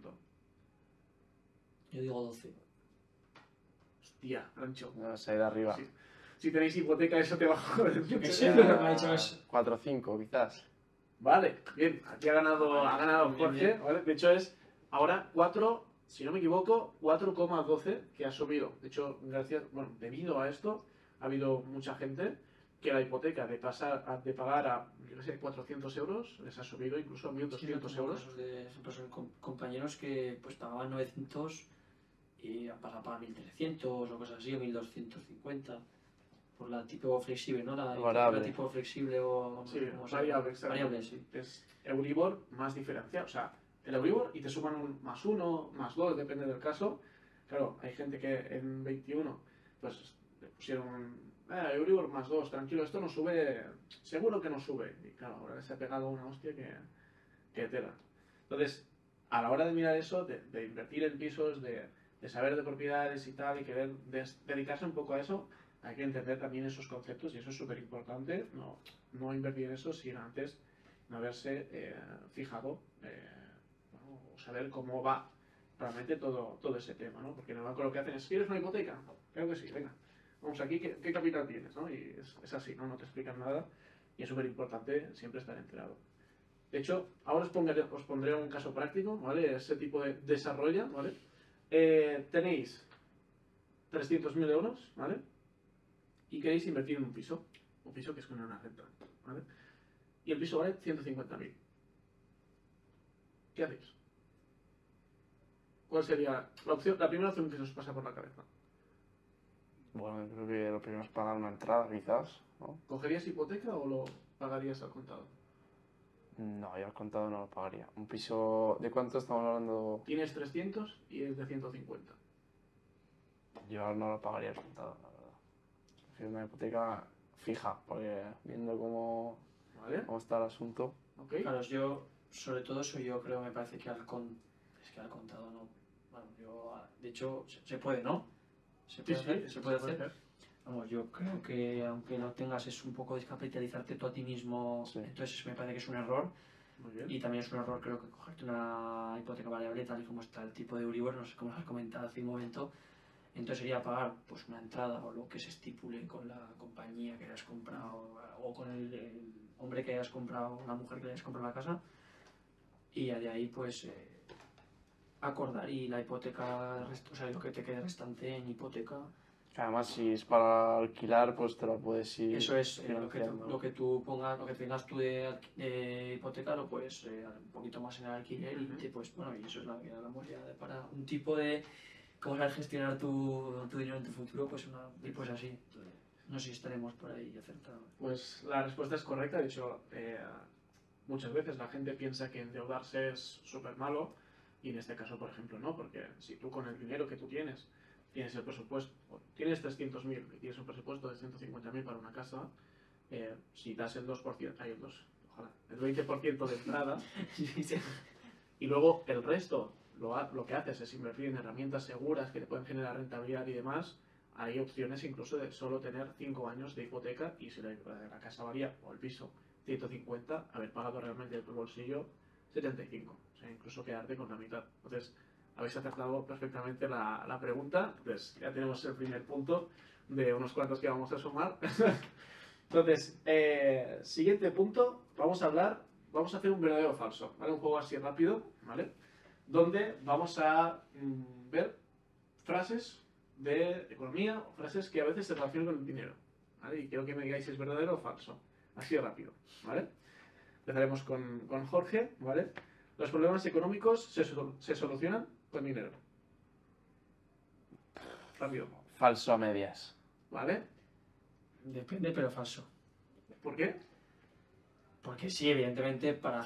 Yo digo 12. Hostia, Rancho. No sé, de arriba. Sí. Si tenéis hipoteca, eso te va a joder. Yo qué sé, pero me ha dicho eso. 4 o 5, quizás. Vale, bien, aquí ha ganado Bien, Jorge, bien. ¿vale? De hecho es ahora 4, si no me equivoco, 4,12 que ha subido. De hecho, debido a esto, ha habido mucha gente que la hipoteca de pagar a, yo qué sé, 400 euros, les ha subido incluso a 1.200 euros. Casos de compañeros que pues pagaban 900 y han pasado a pagar 1.300 o cosas así, o 1.250 por la tipo flexible, ¿no? Variable. La tipo flexible o... Sí, como se variable, llama. exacto. Variable, sí. Es Euribor más diferenciado, o sea, el Euribor y te suman un +1, +2, depende del caso. Claro, hay gente que en 21 pues le pusieron Euribor +2, tranquilo, esto no sube, seguro que no sube. Y claro, ahora se ha pegado una hostia que tela. Entonces, a la hora de mirar eso, de invertir en pisos, de saber de propiedades y tal, y querer dedicarse un poco a eso, hay que entender también esos conceptos y eso es súper importante. No invertir en eso sin antes no haberse fijado bueno, o saber cómo va realmente todo ese tema, ¿no? Porque en el banco lo que hacen es, ¿quieres una hipoteca? Claro que sí, venga, vamos aquí, ¿qué capital tienes? ¿No? Y es así, ¿no? No te explican nada y es súper importante siempre estar enterado. De hecho, ahora os pondré un caso práctico, ¿vale? Ese tipo de desarrolla, ¿vale? Tenéis 300.000 euros, ¿vale? Y queréis invertir en un piso que es con una renta, ¿vale? Y el piso vale 150.000. ¿Qué hacéis? ¿Cuál sería la primera opción que se os pasa por la cabeza? Bueno, yo creo que lo primero es pagar una entrada, quizás, ¿no? ¿Cogerías hipoteca o lo pagarías al contado? No, yo al contado no lo pagaría. Un piso, ¿de cuánto estamos hablando? Tienes 300 y es de 150. Yo no lo pagaría al contado, la verdad. Prefiero una hipoteca fija, porque viendo ¿Vale? cómo está el asunto. ¿Ok? Claro, yo, sobre todo eso, yo creo, me parece que es que al contado no. Bueno, yo, de hecho, se puede, ¿no? Se puede hacer. Vamos, yo creo que aunque no tengas, es un poco descapitalizarte tú a ti mismo, Sí. entonces eso me parece que es un error. Muy bien. Y también es un error, creo que cogerte una hipoteca variable tal y como está el tipo de Euribor, no sé cómo os has comentado hace un momento. Entonces sería pagar pues una entrada o lo que se estipule con la compañía que hayas comprado o con el hombre que hayas comprado, la mujer que hayas comprado la casa, y ya de ahí pues acordar y la hipoteca, o sea, lo que te quede restante en hipoteca. Además, si es para alquilar, pues te lo puedes ir Eso es, financiando. lo que tú pongas, lo que tengas tú de hipoteca, lo puedes un poquito más en el alquiler y pues bueno, y eso es lo que hablamos ya para un tipo de cómo saber gestionar tu dinero en tu futuro, pues pues así. No sé si estaremos por ahí acertados. Pues la respuesta es correcta. De hecho, muchas veces la gente piensa que endeudarse es súper malo y en este caso, por ejemplo, no, porque si tú con el dinero que tú tienes el presupuesto, tienes 300.000 y tienes un presupuesto de 150.000 para una casa, si das el 2%, ojalá, el 20% de entrada y luego el resto lo que haces es invertir en herramientas seguras que te pueden generar rentabilidad y demás, hay opciones incluso de solo tener 5 años de hipoteca y si la casa valía, o el piso, 150, haber pagado realmente de tu bolsillo 75, o sea, incluso quedarte con la mitad. Entonces, habéis acertado perfectamente la pregunta, entonces ya tenemos el primer punto de unos cuantos que vamos a sumar. Entonces, siguiente punto, vamos a hacer un verdadero o falso, ¿vale? Un juego así rápido, ¿vale? Donde vamos a ver frases de economía o frases que a veces se relacionan con el dinero, ¿vale? Y quiero que me digáis si es verdadero o falso, así rápido, ¿vale? Empezaremos con Jorge, ¿vale? Los problemas económicos se solucionan con dinero. Rápido, Falso a medias. ¿vale? Depende, pero falso. ¿Por qué? Porque sí, evidentemente, para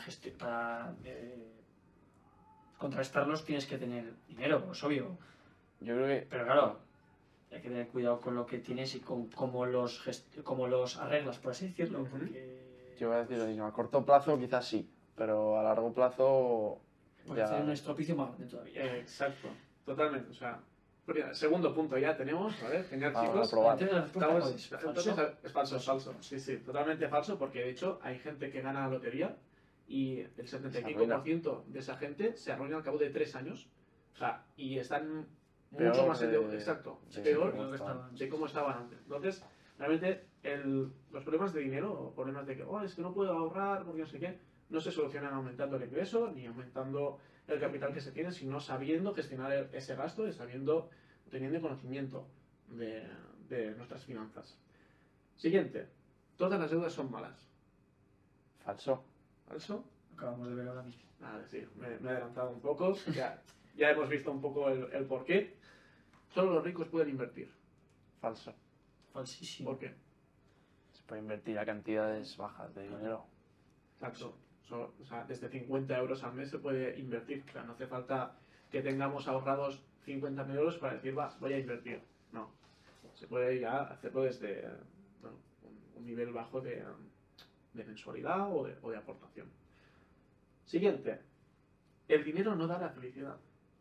contrastarlos tienes que tener dinero, es obvio. Yo creo que Pero claro, hay que tener cuidado con lo que tienes y con cómo los arreglas, por así decirlo. Ujú. Porque yo voy a decir lo mismo. A corto plazo quizás sí, pero a largo plazo puede hacer un estropicio más grande todavía. Exacto, totalmente. O sea, segundo punto ya tenemos, ¿vale? Genial, Vamos chicos. a probar. Entonces, la respuesta Estamos, ¿cuál es? entonces, ¿Falso? es falso. Sí, sí, totalmente falso, porque de hecho hay gente que gana la lotería y el 75% de esa gente se arruina al cabo de 3 años. O sea, y están Peor mucho más de- exacto, de peor cómo de cómo estaban antes. Entonces, realmente los problemas de dinero o problemas de que, es que no puedo ahorrar porque no sé qué, no se solucionan aumentando el ingreso ni aumentando el capital que se tiene, sino sabiendo gestionar ese gasto y teniendo conocimiento de nuestras finanzas. Siguiente, todas las deudas son malas. Falso. ¿Falso? Acabamos de ver ahora mismo. Vale, sí, me he adelantado un poco, ya hemos visto un poco el porqué. Solo los ricos pueden invertir. Falso. Falsísimo. ¿Por qué? Se puede invertir a cantidades bajas de dinero. Exacto. O sea, desde 50 euros al mes se puede invertir. O sea, no hace falta que tengamos ahorrados 50.000 euros para decir, voy a invertir. No. Se puede ya hacerlo desde un nivel bajo de mensualidad o de aportación. Siguiente. El dinero no da la felicidad.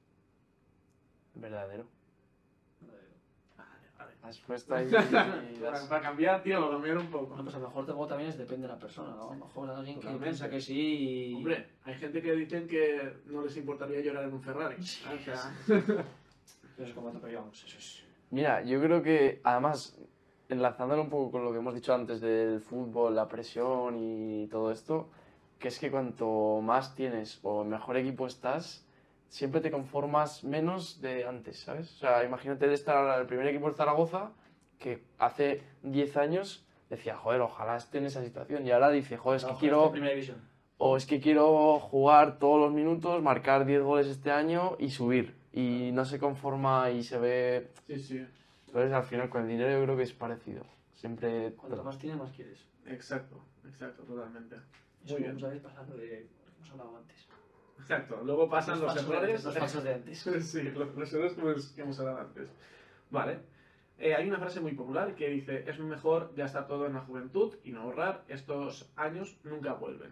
Verdadero. Vale. Has puesto ahí... Para cambiar, tío, lo cambiar un poco. Bueno, pues a lo mejor luego también depende de la persona, ¿no? A lo mejor alguien que Totalmente. piensa que sí y... Hombre, hay gente que dicen que no les importaría llorar en un Ferrari. O sea, Pero es como pero vamos, eso es... Mira, yo creo que además, enlazándolo un poco con lo que hemos dicho antes del fútbol, la presión y todo esto, que es que cuanto más tienes o mejor equipo estás, siempre te conformas menos de antes, ¿sabes? O sea, imagínate de estar ahora en el primer equipo de Zaragoza, que hace 10 años decía, joder, ojalá esté en esa situación, y ahora dice, joder, es que quiero... Primera división. O es que quiero jugar todos los minutos, marcar 10 goles este año y subir. Y no se conforma y se ve... sí. Entonces, al final, con el dinero yo creo que es parecido. Siempre... Cuanto más tienes, más quieres. Exacto, totalmente. Eso Muy bien. vamos a ver pasando de lo que hemos hablado antes. Exacto, luego pasan los errores. Los falsos de antes. Sí, los errores que hemos hablado antes. Vale. Hay una frase muy popular que dice, es mejor gastar todo en la juventud y no ahorrar, estos años nunca vuelven.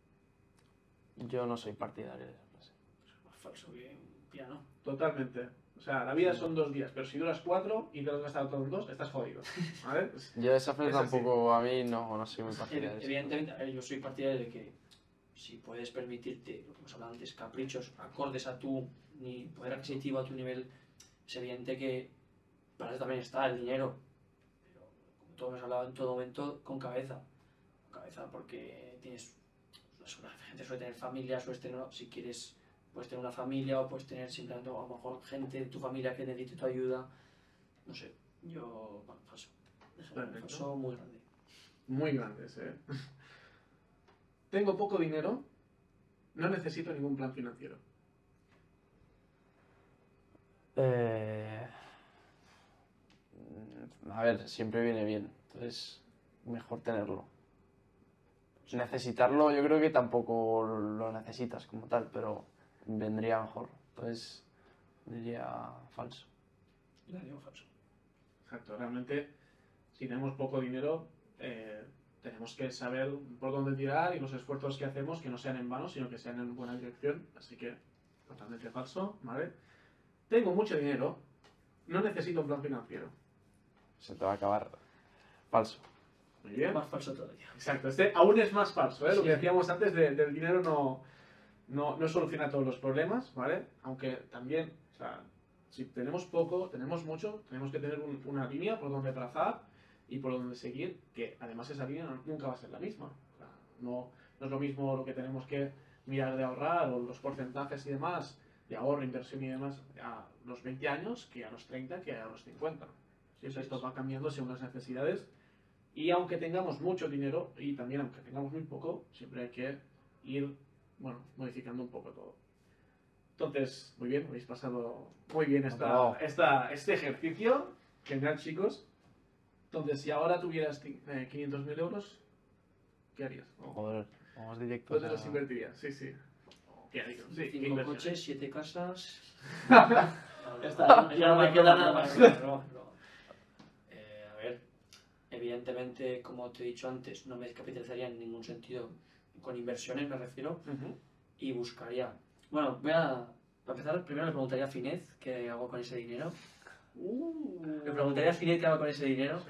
Yo no soy partidario de esa frase. Es más falso que un piano. Totalmente. O sea, la vida son 2 días, pero si duras 4 y te lo has gastado todo en 2, estás jodido. ¿Vale? Pues, Yo esa frase Es así. tampoco, a mí no soy muy partidario de eso. Evidentemente, a ver, yo soy partidario de que si puedes permitirte, lo que hemos hablado antes, caprichos acordes a tu poder adquisitivo, a tu nivel, es evidente que para eso también está el dinero. Pero como todos hemos hablado en todo momento, con cabeza. Con cabeza, porque tienes. La gente suele tener familia, suele tener, si quieres, puedes tener una familia o puedes tener simplemente a lo mejor gente de tu familia que necesite tu ayuda. No sé, yo. Bueno, falso. Perfecto. Falso muy grande. muy grandes, ¿eh? Tengo poco dinero, no necesito ningún plan financiero. A ver, siempre viene bien, entonces mejor tenerlo. Necesitarlo yo creo que tampoco lo necesitas como tal, pero vendría mejor. Entonces diría falso. Yo le digo falso. Exacto, realmente si tenemos poco dinero tenemos que saber por dónde tirar y los esfuerzos que hacemos que no sean en vano, sino que sean en buena dirección. Así que totalmente falso, ¿vale? Tengo mucho dinero, no necesito un plan financiero. Se te va a acabar. Falso. Muy bien. Más falso todavía. Exacto, este aún es más falso, ¿eh? Lo Sí. que decíamos antes del dinero no soluciona todos los problemas, ¿vale? Aunque también, o sea, si tenemos poco, tenemos mucho, tenemos que tener una línea por donde trazar y por donde seguir, que además esa línea nunca va a ser la misma. O sea, no es lo mismo lo que tenemos que mirar de ahorrar o los porcentajes y demás, de ahorro, inversión y demás, a los 20 años que a los 30, que a los 50. Siempre esto va cambiando según las necesidades. Y aunque tengamos mucho dinero y también aunque tengamos muy poco, siempre hay que ir, bueno, modificando un poco todo. Entonces, muy bien, habéis pasado muy bien este ejercicio. Genial, chicos. Entonces, si ahora tuvieras 500.000 euros, ¿qué harías? Joder, vamos directo. ¿Dónde los invertirías? Sí. ¿Qué harías? Sí, ¿qué 5 inversiones? coches, 7 casas. Ya no me queda nada más. A ver, evidentemente, como te he dicho antes, no me descapitalizaría en ningún sentido con inversiones, me refiero, Ujú. y buscaría. Bueno, para empezar, primero le preguntaría a Finez qué hago con ese dinero. Le preguntaría a Finez qué hago con ese dinero.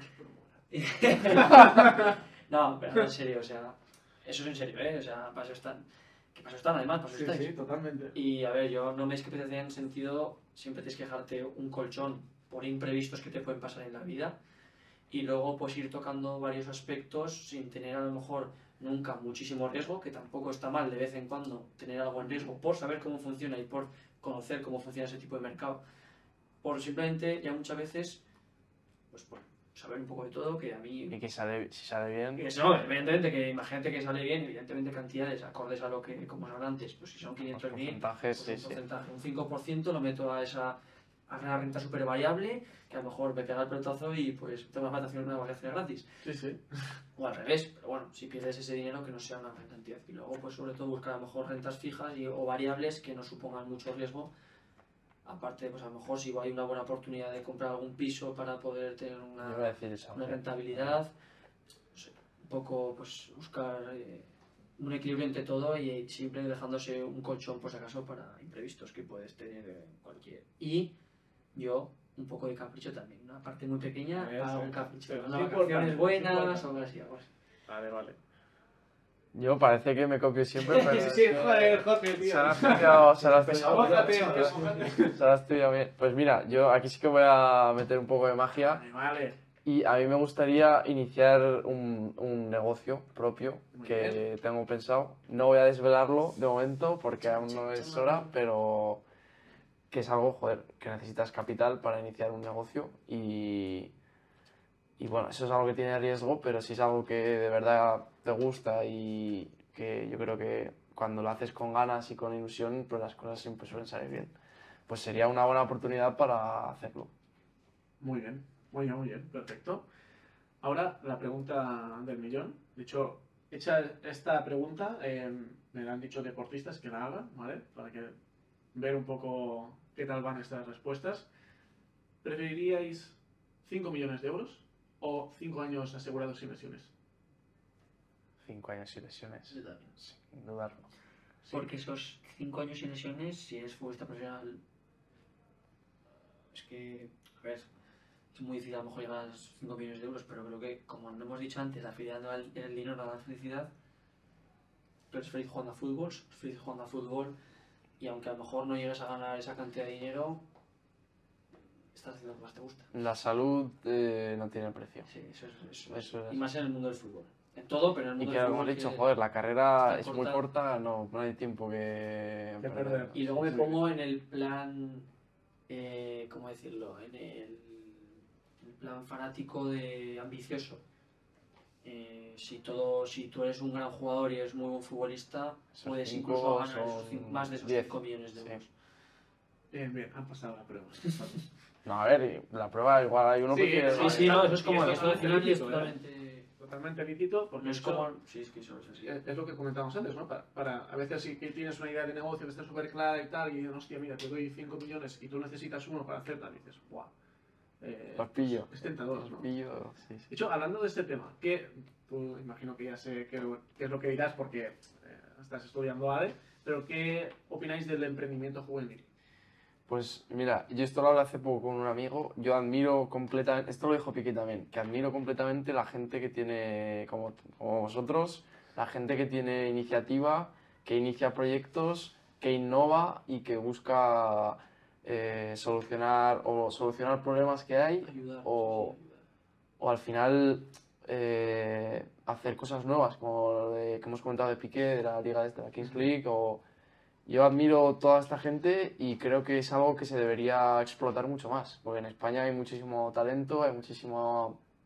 No, pero en serio, o sea, eso es en serio, ¿eh? O sea, para eso están. Que para eso están, además, para eso Sí, estáis. sí, totalmente. Y a ver, yo no me descapitalizaría en sentido, siempre tienes que dejarte un colchón por imprevistos que te pueden pasar en la vida y luego pues ir tocando varios aspectos sin tener a lo mejor nunca muchísimo riesgo, que tampoco está mal de vez en cuando tener algo en riesgo por saber cómo funciona y por conocer cómo funciona ese tipo de mercado. Por simplemente, ya muchas veces, pues por saber un poco de todo, que a mí... Y que si sale bien. Y que no, evidentemente, que imagínate que sale bien, evidentemente cantidades acordes a lo que, como os hablaba antes, pues si son 500.000, porcentajes, pues sí, un porcentaje, un 5% lo meto a una renta súper variable, que a lo mejor me pega el pelotazo y pues tengo unas vacaciones gratis. Sí. O al revés, pero bueno, si pierdes ese dinero que no sea una gran cantidad. Y luego pues sobre todo buscar a lo mejor rentas fijas o variables que no supongan mucho riesgo. Aparte, pues a lo mejor si hay una buena oportunidad de comprar algún piso para poder tener Yo iba a decir eso. una rentabilidad, no sé, un poco pues buscar un equilibrio entre todo y siempre dejándose un colchón, por si acaso, para imprevistos que puedes tener cualquier. Y yo, un poco de capricho también, una parte muy pequeña, hago un capricho. Pero Unas sí vacaciones importante, buenas sí o algo así, algo así. Vale, vale. Yo parece que me copio siempre, pero Sí, joder, Jorge, tío. se lo ha estudiado, Mójate. se lo ha estudiado bien. Pues mira, yo aquí sí que voy a meter un poco de magia Vale. y a mí me gustaría iniciar un negocio propio Muy que tengo pensado. No voy a desvelarlo de momento porque aún no es hora, pero que es algo, joder, que necesitas capital para iniciar un negocio y bueno, eso es algo que tiene riesgo, pero si es algo que de verdad te gusta y que yo creo que cuando lo haces con ganas y con ilusión, pues las cosas siempre suelen salir bien. Pues sería una buena oportunidad para hacerlo. Muy bien, muy bien, perfecto. Ahora la pregunta del millón. De hecho, hecha esta pregunta, me la han dicho deportistas que la haga, ¿vale? Para que ver un poco qué tal van estas respuestas. ¿Preferiríais 5 millones de euros o 5 años asegurados sin lesiones? 5 años sin lesiones, Yo también. sin dudarlo. Porque esos 5 años sin lesiones, si eres futbolista profesional, es que, a ver, es muy difícil a lo mejor llegar a los 5 millones de euros, pero creo que, como no hemos dicho antes, la felicidad no da el dinero no da la felicidad. Tú eres feliz jugando a fútbol, eres feliz jugando a fútbol, y aunque a lo mejor no llegues a ganar esa cantidad de dinero, estás haciendo lo que más te gusta. La salud no tiene precio. Sí, eso Eso es. es. Y más en el mundo del fútbol. En todo, pero en el Y mundo que del como fútbol. hemos dicho, que joder, la carrera está es muy corta, no hay tiempo que perder. Y luego me Sí. pongo en el plan, ¿cómo decirlo? En el plan fanático de ambicioso. Si tú eres un gran jugador y eres muy buen futbolista, Esos puedes cinco incluso ganar son más de esos 10. 5 millones de Sí. euros. Bien, han pasado la prueba. No, a ver, la prueba igual hay uno Sí, que quiere... Sí, no, eso es como Y esto al final y es lícito, totalmente. Totalmente lícito, porque No es eso- como. Sí, es que eso es así. es lo que comentábamos antes, ¿no? A veces si que tienes una idea de negocio que está súper clara y tal, y dices, hostia, mira, te doy 5 millones y tú necesitas uno para hacerla, y dices, ¡buah! Los pillo. Es tentador, Los ¿no? pillo, sí, sí. De hecho, hablando de este tema, tú imagino que ya sé qué es lo que dirás porque estás estudiando ADE, pero ¿qué opináis del emprendimiento juvenil? Pues mira, yo esto lo hablé hace poco con un amigo, yo admiro completamente, esto lo dijo Piqué también, que admiro completamente la gente que tiene, como vosotros, la gente que tiene iniciativa, que inicia proyectos, que innova y que busca solucionar problemas que hay Ayudar. o, sí, ayudar. o al final hacer cosas nuevas, como lo que hemos comentado de Piqué, de la Liga de la Kings League, o yo admiro toda esta gente y creo que es algo que se debería explotar mucho más, porque en España hay muchísimo talento, hay muchísima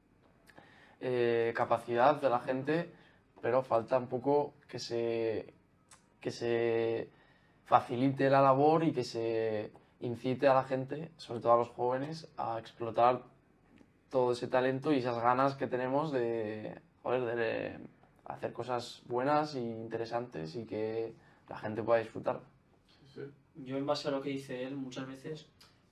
capacidad de la gente, pero falta un poco que se facilite la labor y que se incite a la gente, sobre todo a los jóvenes, a explotar todo ese talento y esas ganas que tenemos de, joder, de hacer cosas buenas e interesantes y que la gente pueda disfrutar. Yo, en base a lo que dice él, muchas veces,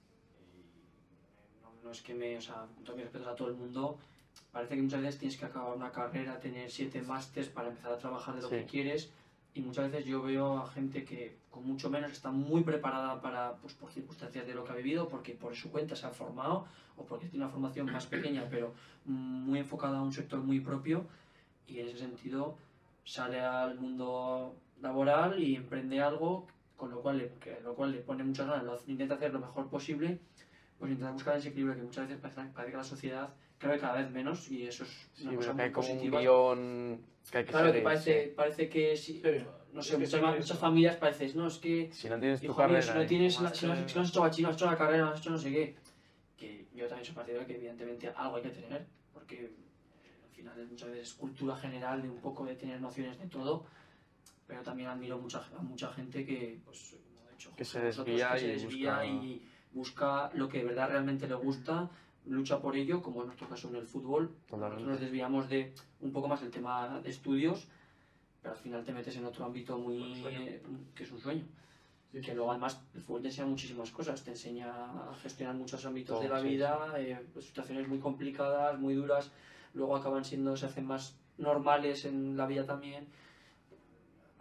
no es que o sea, con todo mi respeto a todo el mundo, parece que muchas veces tienes que acabar una carrera, tener 7 másters para empezar a trabajar de lo Sí. que quieres, y muchas veces yo veo a gente que con mucho menos está muy preparada para, pues por circunstancias de lo que ha vivido, porque por su cuenta se ha formado, o porque tiene una formación más pequeña, pero muy enfocada a un sector muy propio, y en ese sentido sale al mundo laboral y emprende algo, con lo cual le pone muchas ganas, intenta hacer lo mejor posible, pues intenta buscar ese equilibrio que muchas veces parece que la sociedad, creo que cada vez menos, y eso es Sí, una cosa pero que muy hay como un positiva. guión que hay que Claro, que seguir. parece que sí, Sí, no es sé, que sí, muchas eso. familias parecen, no, es que, Si no tienes tu hijo mío, carrera, si no y tienes, tu si no has máster, hecho bachiller, no has hecho la carrera, no has hecho no sé qué, que yo también soy partidario de que evidentemente algo hay que tener, porque al final muchas veces es cultura general de un poco de tener nociones de todo, pero también admiro a mucha gente que, pues, como he dicho, que se vosotros, desvía que se y desvía busca... y busca lo que de verdad realmente le gusta, lucha por ello, como en nuestro caso en el fútbol. Totalmente. Nosotros nos desviamos de un poco más el tema de estudios, pero al final te metes en otro ámbito muy que es un sueño. Que luego además el fútbol te enseña muchísimas cosas, te enseña a gestionar muchos ámbitos de la Sí, vida, pues, situaciones muy complicadas, muy duras, luego se hacen más normales en la vida también.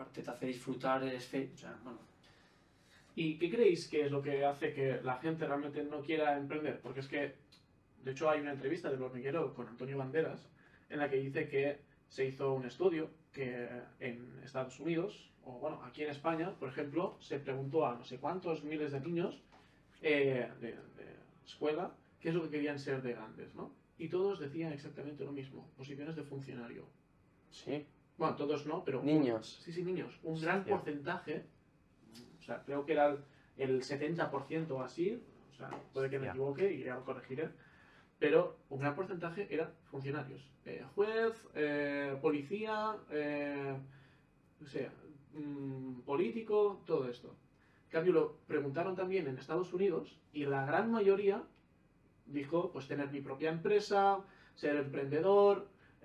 aparte te hace disfrutar, o sea, bueno, ¿Y qué creéis que es lo que hace que la gente realmente no quiera emprender? Porque es que, de hecho, hay una entrevista del hormiguero con Antonio Banderas en la que dice que se hizo un estudio que en Estados Unidos, o bueno, aquí en España, por ejemplo, se preguntó a no sé cuántos miles de niños de escuela qué es lo que querían ser de grandes, ¿no? Y todos decían exactamente lo mismo, posiciones de funcionario. Sí, Bueno, todos no, pero... niños. Sí, sí, niños. Un gran Hostia. porcentaje, o sea, creo que era el 70% o así, o sea, puede que me Hostia. equivoque y ya lo corregiré, pero un gran porcentaje eran funcionarios. Juez, policía, no sé, político, todo esto. En cambio, lo preguntaron también en Estados Unidos y la gran mayoría dijo, pues tener mi propia empresa, ser emprendedor,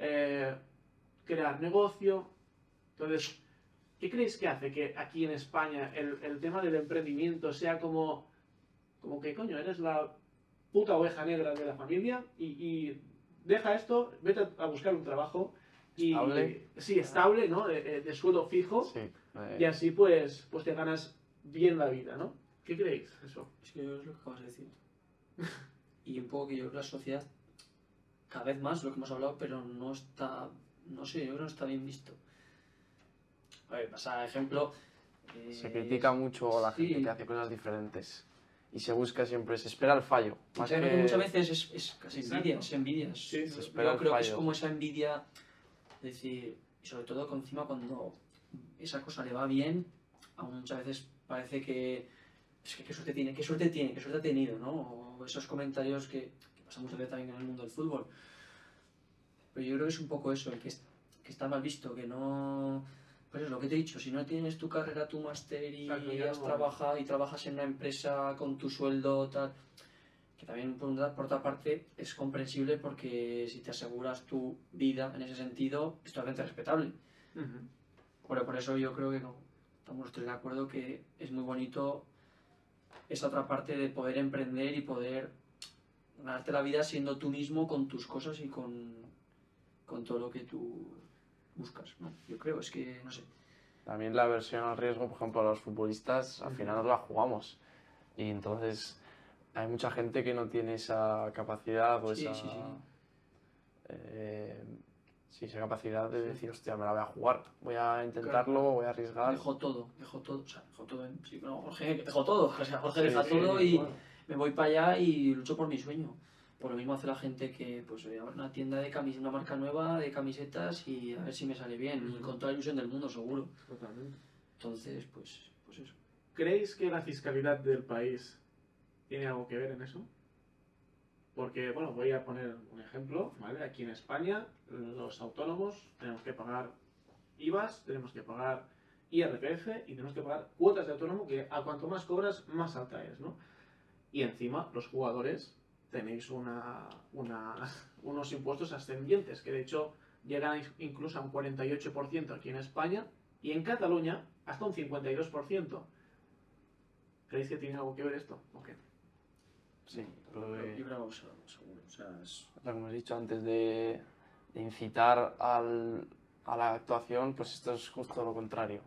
crear negocio. Entonces, ¿qué creéis que hace que aquí en España el tema del emprendimiento sea como que, coño, eres la puta oveja negra de la familia y deja esto, vete a buscar un trabajo y, Estable. sí, estable, ¿no? De sueldo fijo Sí. y así pues te ganas bien la vida, ¿no? ¿Qué creéis eso? es que es lo que acabas de decir. Y un poco que yo creo que la sociedad, cada vez más, lo que hemos hablado, pero no está, no sé, yo creo que no está bien visto. A ver, pasa ejemplo... Se critica mucho a la sí. gente que hace cosas diferentes. Y se busca siempre, se espera el fallo. Más Yo creo que muchas veces es casi Exacto. envidia. Sí, se espera Yo el creo que es fallo. como esa envidia, es decir, y sobre todo encima cuando esa cosa le va bien, aún muchas veces parece que es que qué suerte tiene, qué suerte ha tenido, ¿no? O esos comentarios que pasa muchas veces también en el mundo del fútbol. Pero yo creo que es un poco eso, el que está mal visto, que no... Pues es lo que te he dicho, si no tienes tu carrera, tu máster y Exacto, ya has no- trabajado y trabajas en una empresa con tu sueldo, tal, que también por otra parte es comprensible porque si te aseguras tu vida en ese sentido es totalmente respetable. Pero por eso yo creo que estamos los tres de acuerdo que es muy bonito esa otra parte de poder emprender y poder ganarte la vida siendo tú mismo con tus cosas y con todo lo que tú buscas, ¿no? Yo creo, es que, no sé. También la aversión al riesgo, por ejemplo, a los futbolistas, al final nos la jugamos. Y entonces hay mucha gente que no tiene esa capacidad o Sí, esa... sí, sí. sí, esa capacidad de decir, hostia, me la voy a jugar, voy a intentarlo, Claro. voy a arriesgar. Dejó todo, o sea, dejó todo, sí, pero Jorge dejó todo, o sea, Jorge Sí, deja sí, todo y bueno. me voy para allá y lucho por mi sueño. Por lo mismo hace la gente que, pues, abre una tienda de camisetas, una marca nueva de camisetas y a ver si me sale bien, y con toda la ilusión del mundo, seguro. Totalmente. Entonces, pues eso. ¿Creéis que la fiscalidad del país tiene algo que ver en eso? Porque, bueno, voy a poner un ejemplo, ¿vale? Aquí en España, los autónomos tenemos que pagar IVAs, tenemos que pagar IRPF y tenemos que pagar cuotas de autónomo que a cuanto más cobras, más alta es, ¿no? Y encima, los jugadores tenéis unos impuestos ascendientes, que de hecho llegan incluso a un 48% aquí en España y en Cataluña hasta un 52%. ¿Creéis que tiene algo que ver esto? ¿O qué? Sí, Yo creo seguro, o sea, es... lo que hemos dicho antes de incitar a la actuación, pues esto es justo lo contrario.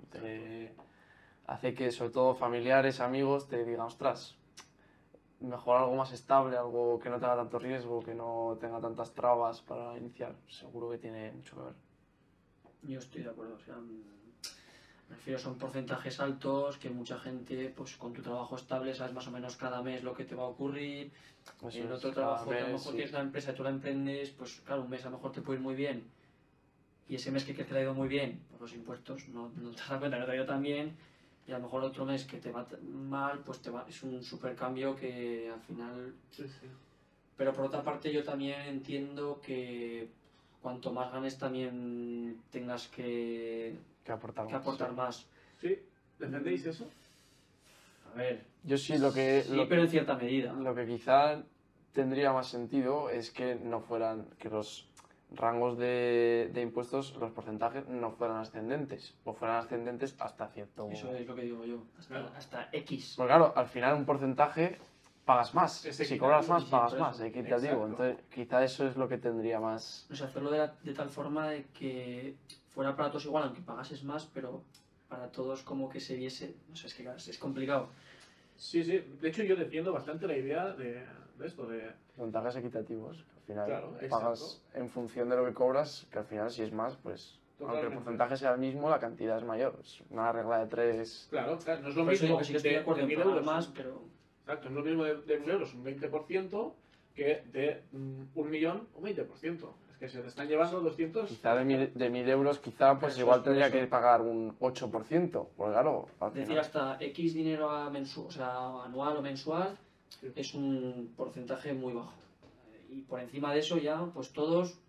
Hace que sobre todo familiares, amigos te digan, ostras, mejor algo más estable, algo que no tenga tanto riesgo, que no tenga tantas trabas para iniciar. Seguro que tiene mucho que ver. Yo estoy de acuerdo, o sea, me refiero, son porcentajes altos que mucha gente, pues con tu trabajo estable, sabes más o menos cada mes lo que te va a ocurrir. Eso En es, otro cada trabajo que a lo mes, mejor sí. tienes una empresa y tú la emprendes, pues claro, un mes a lo mejor te puede ir muy bien. Y ese mes que te ha ido muy bien, por los impuestos, no te das cuenta que no te ha ido tan bien. Y a lo mejor otro mes que te va mal, pues es un super cambio que al final... Sí, sí. Pero por otra parte yo también entiendo que cuanto más ganes también tengas que aportar sí. más. ¿Sí? ¿Defendéis eso? A ver, Yo sí lo que... sí, lo pero en cierta medida. Lo que quizá tendría más sentido es que no fueran, que los rangos de impuestos, los porcentajes no fueran ascendentes, o fueran ascendentes hasta cierto... Eso es lo que digo yo, hasta X. Porque claro, al final un porcentaje pagas más, Es si equitativo, cobras más sí, pagas por más, eso. equitativo, Exacto. entonces quizá eso es lo que tendría más... O sea, hacerlo de tal forma de que fuera para todos igual, aunque pagases más, pero para todos como que se viese, no sé, es que claro, es complicado. Sí, sí. De hecho, yo defiendo bastante la idea de esto, de... Porcentajes equitativos. Al final Claro, pagas en función de lo que cobras, que al final si es más, pues aunque el Totalmente. porcentaje sea el mismo, la cantidad es mayor. Es una regla de 3. Claro, claro, no es lo Por eso mismo digo que sí que estoy de acuerdo en 1.000 pagar euros. más, pero Exacto, no es lo mismo de 1.000 euros un 20% que de 1.000.000 un 20%. Es que se te están llevando 200... Quizá de 1.000 euros, quizá pues Eso igual es, tendría eso. que pagar un 8%. Pues claro, al decir final. hasta X dinero o sea, anual o mensual Sí. es un porcentaje muy bajo. Y por encima de eso ya, pues todos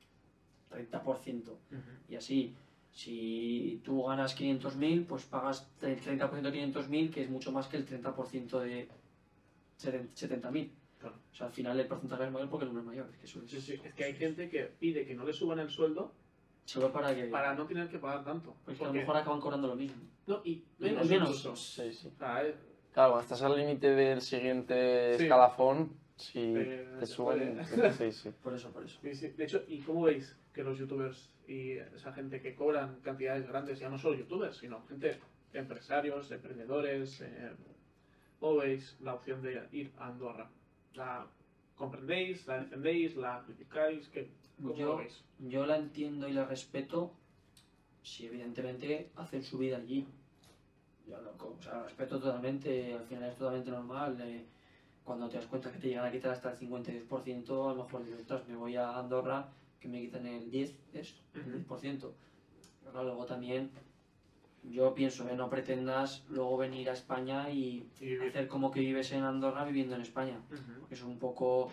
30%. Y así, si tú ganas 500.000, pues pagas el 30% de 500.000, que es mucho más que el 30% de 70.000. Claro. O sea, al final el porcentaje es mayor porque el número es mayor. Es que eso Sí, sí, es que hay gente que pide que no le suban el sueldo solo para que... para no tener que pagar tanto. Porque a lo mejor acaban cobrando lo mismo. No, y Menos, menos, menos. incluso. Sí, sí. O sea, Claro, cuando estás al límite del siguiente Sí. escalafón, si se te suben. puede. Sí, sí. Por eso, por eso. sí, sí. De hecho, ¿y cómo veis que los youtubers y esa gente que cobran cantidades grandes, ya no solo youtubers, sino gente, empresarios, emprendedores, ¿cómo veis la opción de ir a Andorra? ¿La comprendéis, la defendéis, la criticáis? ¿Cómo lo veis? Yo la entiendo y la respeto si evidentemente hacen su vida allí. Yo o sea, la respeto totalmente, al final es totalmente normal. Cuando te das cuenta que te llegan a quitar hasta el 52%, a lo mejor dices, ostras, me voy a Andorra, que me quitan el 10%, el 10%. Pero claro, luego también yo pienso, no pretendas luego venir a España y Y vivir. hacer como que vives en Andorra viviendo en España. Porque eso es un poco...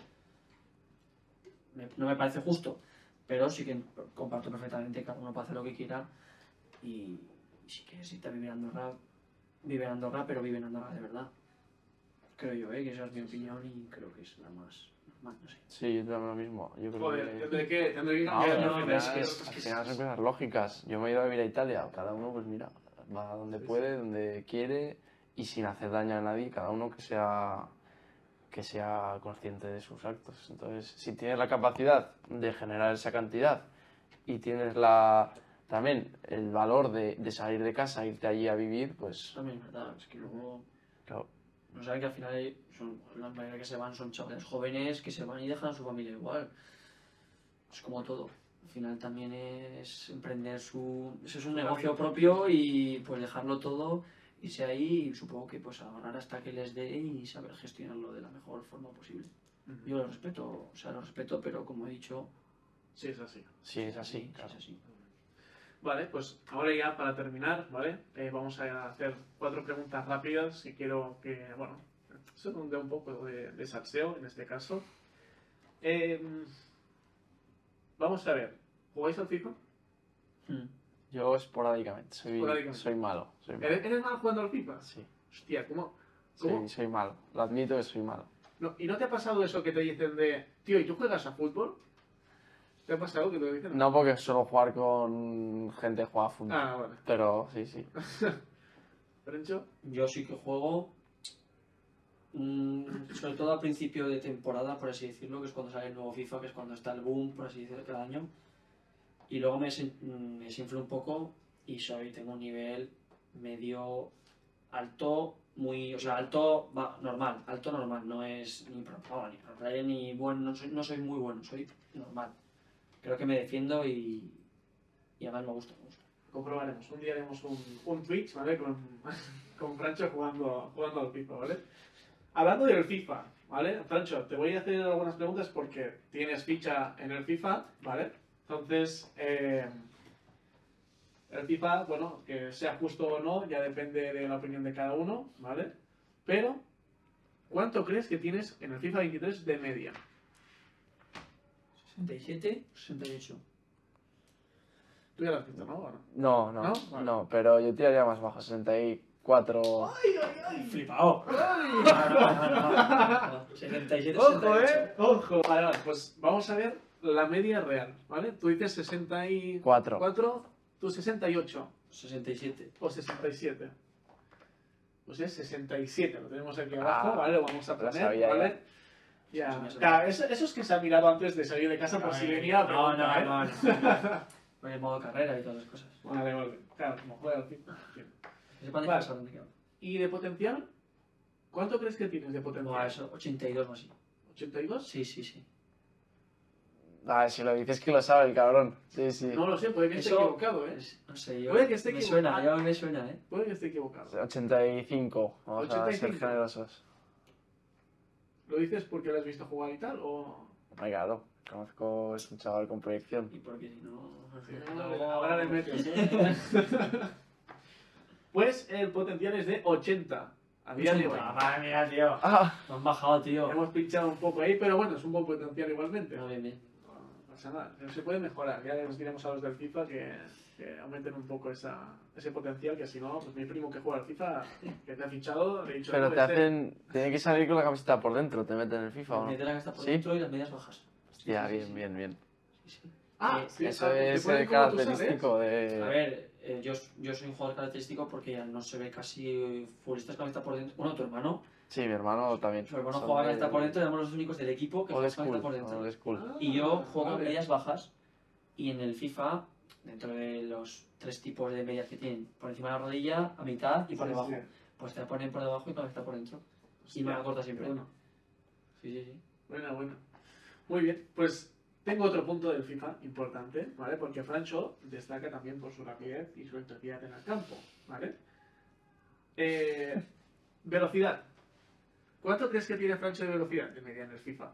no me parece justo, pero sí que comparto perfectamente que cada uno puede hacer lo que quiera y si quieres irte a vivir a Andorra, vive en Andorra, pero vive en Andorra de verdad. Creo yo, que esa es mi opinión y creo que es la más normal, no sé. Sí, yo también lo mismo. Yo creo Joder, que. tendré que No, cambiar. pero no, al pero es final, que es- al final son cosas lógicas. Yo me he ido a vivir a Italia, cada uno, pues mira, va donde Sí, puede, donde quiere y sin hacer daño a nadie, cada uno que sea consciente de sus actos. Entonces, si tienes la capacidad de generar esa cantidad y tienes también el valor de salir de casa, irte allí a vivir, pues También es verdad, es que luego claro. no saben que al final la mayoría que se van son chavales jóvenes que se van y dejan a su familia igual. Es como todo. Al final también es emprender eso es un negocio propio y pues dejarlo todo, irse ahí y supongo que pues ahorrar hasta que les dé y saber gestionarlo de la mejor forma posible. Yo lo respeto, o sea, lo respeto, pero como he dicho, Sí, es así. Sí, es así, sí, claro. es así. Vale, pues ahora ya para terminar, ¿vale? Vamos a hacer 4 preguntas rápidas y quiero que, bueno, son de un poco de salseo en este caso. Vamos a ver, ¿jugáis al FIFA? Yo esporádicamente, Esporádicamente. soy malo. ¿Eres mal jugando al FIFA? Sí, Hostia, ¿cómo? soy malo. Lo admito que soy malo. No, ¿y no te ha pasado eso que te dicen de, tío, ¿y tú juegas a fútbol? ¿Te ha pasado que te lo dicen? No porque suelo jugar con gente que juega a fútbol. Ah, vale. Pero sí, sí. ¿Frencho? Yo sí que juego, sobre todo al principio de temporada, por así decirlo, que es cuando sale el nuevo FIFA, que es cuando está el boom, por así decirlo, cada año. Y luego me desinflo un poco y tengo un nivel medio alto, o sea, alto normal, no es ni pro, ni pro player, ni bueno, no soy muy bueno, soy normal. Creo que me defiendo y además me gusta. Comprobaremos. Un día haremos un Twitch, ¿vale? Con Francho jugando al FIFA, ¿vale? Hablando del FIFA, ¿vale? Francho, te voy a hacer algunas preguntas porque tienes ficha en el FIFA, ¿vale? Entonces, el FIFA, bueno, que sea justo o no, ya depende de la opinión de cada uno, ¿vale? Pero, ¿cuánto crees que tienes en el FIFA 23 de media? 67, 68. Tú ya lo has visto, ¿no? ¿O no? No, ¿No? no, Vale. no, pero yo tiraría más bajo, 64. ¡Flipao! No. 77, ¡Ojo, 68. ¡Ojo! Vale, vale, pues vamos a ver la media real, ¿vale? Tú dices 64, 4. tú 68 67. o 67. Pues es 67, lo tenemos aquí abajo, Ah, ¿vale? Lo vamos a lo poner, sabía ¿vale? Sí, Ya. me sabía. Claro, eso es que se ha mirado antes de salir de casa por si venía a No, preguntar, ¿eh? no. Con el modo carrera y todas las cosas. Vale. Claro, como juega el FIFA. Sí. Que sepan Vale. descansar donde quieran. ¿Y de potencial? ¿Cuánto crees que tienes de potencial? No, eso, 82 o así. ¿82? Sí. Ah, si lo dices que lo sabe el cabrón. Sí, sí. No lo sé, puede que esté Eso equivocado, ¿eh? No sé, yo. Puede que esté me equivocado. suena, ya me suena, ¿eh? Puede que esté equivocado. 85. Vamos a ser 85. generosos. ¿Lo dices porque lo has visto jugar y tal? ¿O...? Ay, claro. Conozco, es un chaval con proyección. Y porque si no. Ahora le metes, ¿eh? Pues el potencial es de 80. A día de hoy. Madre mía, tío. Ah, Me han bajado, tío. Hemos pinchado un poco ahí, pero bueno, es un buen potencial igualmente. No, bien. No pasa nada, se puede mejorar. Ya les diremos a los del FIFA que aumenten un poco ese potencial, que si no, pues mi primo que juega al FIFA, que te ha fichado, le he dicho... pero "No, te este". hacen. Tiene que salir con la camiseta por dentro, te meten en el FIFA o no. Meter la casta por ¿Sí? dentro y las medias bajas. Hostia, Sí, bien. Sí. Ah, sí, Eso ah, te es ponen el como tú característico A de. ver, yo soy un jugador característico porque ya no se ve casi futbolistas con esta por dentro. Bueno, tu hermano, Sí, mi hermano también. su hermano Son juega con de- esta por dentro y éramos los únicos del equipo que Old juega con school, esta por dentro. old school. sabes. Y yo juego con vale. medias bajas y en el FIFA, dentro de los 3 tipos de medias que tienen, por encima de la rodilla, a mitad y por Sí, debajo. sí. Pues te la ponen por debajo y con esta por dentro. Y me la corta siempre. Bueno, Sí. buena. Muy bien, pues tengo otro punto del FIFA importante, ¿vale? Porque Francho destaca también por su rapidez y su efectividad en el campo, ¿vale? Velocidad. ¿Cuánto crees que tiene Francho de velocidad de media en el FIFA?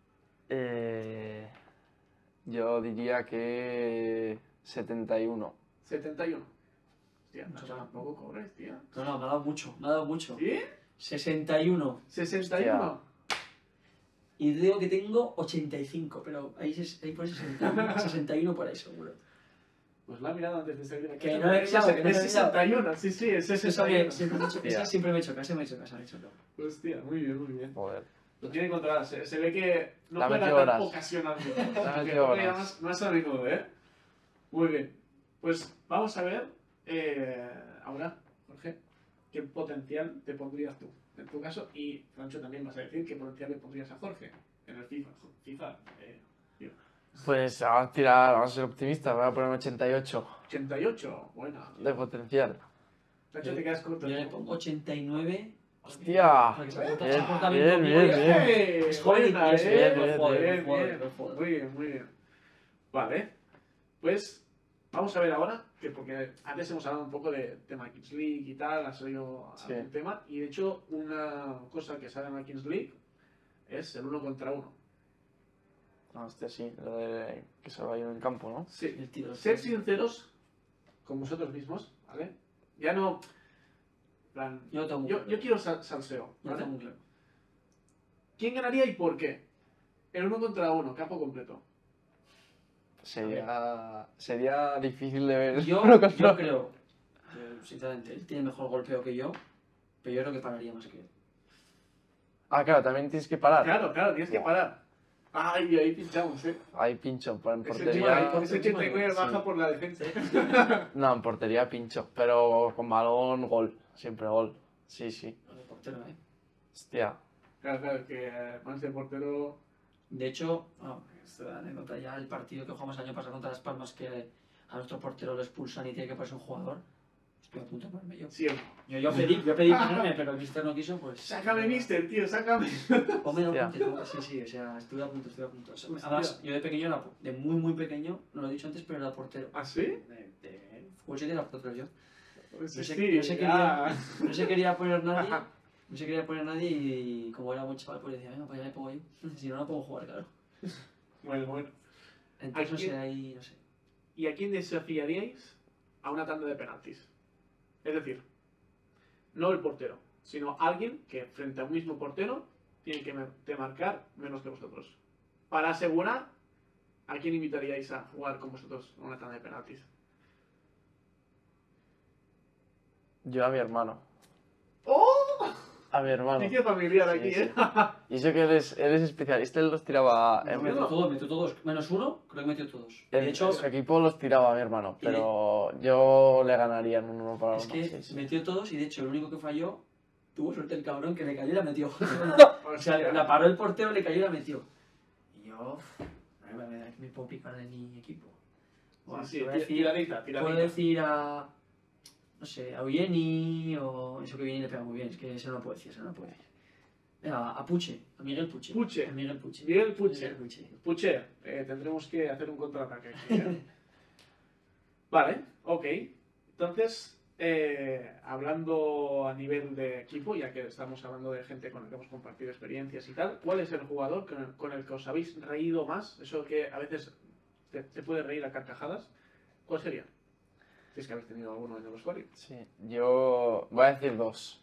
Yo diría que 71. 71. Hostia, Mucho Nacho, más. tampoco corres, tío. No, me ha dado mucho. ¿Sí? 61. 61. Y digo que tengo 85, pero ahí por 60, 61 por ahí seguro. Pues la he mirado antes de salir de Que casa. no he mirado, que no he Es 61, sí, es Eso 61. siempre me choca, se me choca. Hostia, muy bien. Joder. Lo tiene controlado, se ve que no Dame juega 8 tan horas. ocasionalmente. Dame Que 8 juega horas. más a menudo, ¿eh? Muy bien. Pues vamos a ver ahora, Jorge, qué potencial te pondrías tú, en tu caso, y Francho también vas a decir qué potencial le pondrías a Jorge en el FIFA. Tío. Pues vamos a ser optimistas, voy a poner un 88 88, buena. de potencial. Francho, te quedas corto. Yo le pongo 89. ¡Hostia! Para que se porta Bien, conmigo. bien. Es joven y Buena, es bien, buen bien, jugador, bien, buen bien. jugador. Muy bien. Vale, pues vamos a ver ahora, que porque antes hemos hablado un poco de tema Kings League y tal, ha salido Sí. algún tema, y de hecho una cosa que sale en la Kings League es el 1 contra 1. No, sí, lo de que se vaya en el campo, ¿no? Sí, El tiro. ser sinceros con vosotros mismos, ¿vale? Ya no... en plan, Yo lo tengo muy yo claro. quiero salseo, Yo lo ¿vale? tengo muy claro. ¿Quién ganaría y por qué? El 1 contra 1, campo completo. Sería difícil de ver. Yo uno contra creo, sinceramente, él tiene mejor golpeo que yo, pero yo creo que pararía más que él. Ah, claro, también tienes que parar. Claro, tienes que parar. Ay, ahí pinchamos, ¿eh? Ahí pincho, en Ese portería. 89 baja sí. por la defensa. No, en portería pincho, pero con balón, gol. Siempre gol. Sí. Lo de portero, ¿eh? Hostia. Claro, que más de portero... De hecho, esta anécdota ya, el partido que jugamos el año pasado contra Las Palmas, que a nuestro portero lo expulsan y tiene que ponerse un jugador, estoy a punto de ponerme yo. Siempre. Yo pedí ponerme, pero el mister no quiso, pues... Sácame, mister, tío, sácame. Ponme Hostia. sí, o sea, estuve a punto. Además, yo de pequeño, de muy pequeño, no lo he dicho antes, pero era portero. ¿Ah, sí? De fútbol 7 era portero yo. Pues No sí, se, no se ya. no se quería poner nadie, y como era buen chaval, pues decía, venga, pues ya me pongo yo. Si no, no puedo jugar, claro. Bueno. Entonces, no Aquí- sé, ahí, no sé. ¿Y a quién desafiaríais a una tanda de penaltis? Es decir, no el portero, sino alguien que frente a un mismo portero tiene que marcar menos que vosotros. Para asegurar, ¿a quién invitaríais a jugar con vosotros a una tanda de penaltis? Yo a mi hermano. ¡Oh! A mi hermano. Sitio familiar aquí, Sí, ¿eh? Y eso que él es especialista, él los tiraba. No, Metió todos, menos uno, creo que metió todos. De En hecho, su equipo los tiraba a mi hermano, Y- pero yo le ganaría en un 1 para 1. es que Sí. metió todos y de hecho el único que falló, tuvo suerte el cabrón que le cayó y la metió. O O sea, la paró el portero, le cayó y la metió. Y yo, no me puedo picar de mi equipo. Buah, Sí, te voy a decir, tiradita. puedo decir a, no sé, a Eugeni o eso que viene y le pega muy bien, es que eso no lo puedo decir, Venga, a Puche, a Miguel Puche. Puche. A Miguel Puche. Miguel Puche. Miguel Puche. Puche, tendremos que hacer un contraataque aquí, ¿eh? Vale, ok. Entonces, hablando a nivel de equipo, ya que estamos hablando de gente con la que hemos compartido experiencias y tal, ¿cuál es el jugador con el que os habéis reído más? Eso que a veces te puede reír a carcajadas. ¿Cuál sería? Si es que habéis tenido alguno en el Euskadi. Sí, yo voy a decir dos.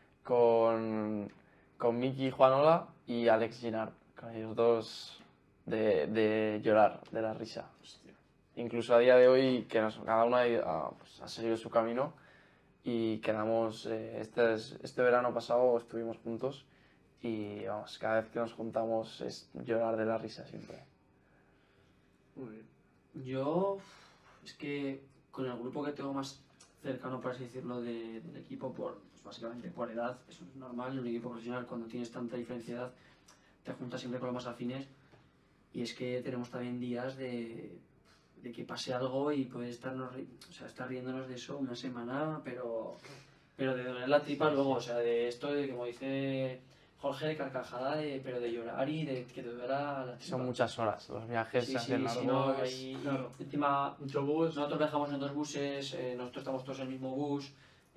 Con Miki Juanola y Alex Ginard. Con ellos dos de llorar, de la risa. Hostia. Incluso a día de hoy, que cada uno pues, ha seguido su camino y quedamos, este verano pasado estuvimos juntos y vamos, cada vez que nos juntamos es llorar de la risa siempre. Muy bien. Yo, es que con el grupo que tengo más cercano, por así decirlo, del equipo, pues básicamente por edad, eso es normal, en un equipo profesional cuando tienes tanta diferencia de edad, te juntas siempre con los más afines y es que tenemos también días de que pase algo y puede estar riéndonos de eso una semana, pero de doler la tripa luego, o sea, de esto de, como dice Jorge, de carcajada, pero de llorar y de que te duela la tripa. Son muchas horas, los viajes Sí, se hacen sí, largos. sí, no, y claro. encima Mucho bus. nosotros viajamos en dos buses, nosotros estamos todos en el mismo bus,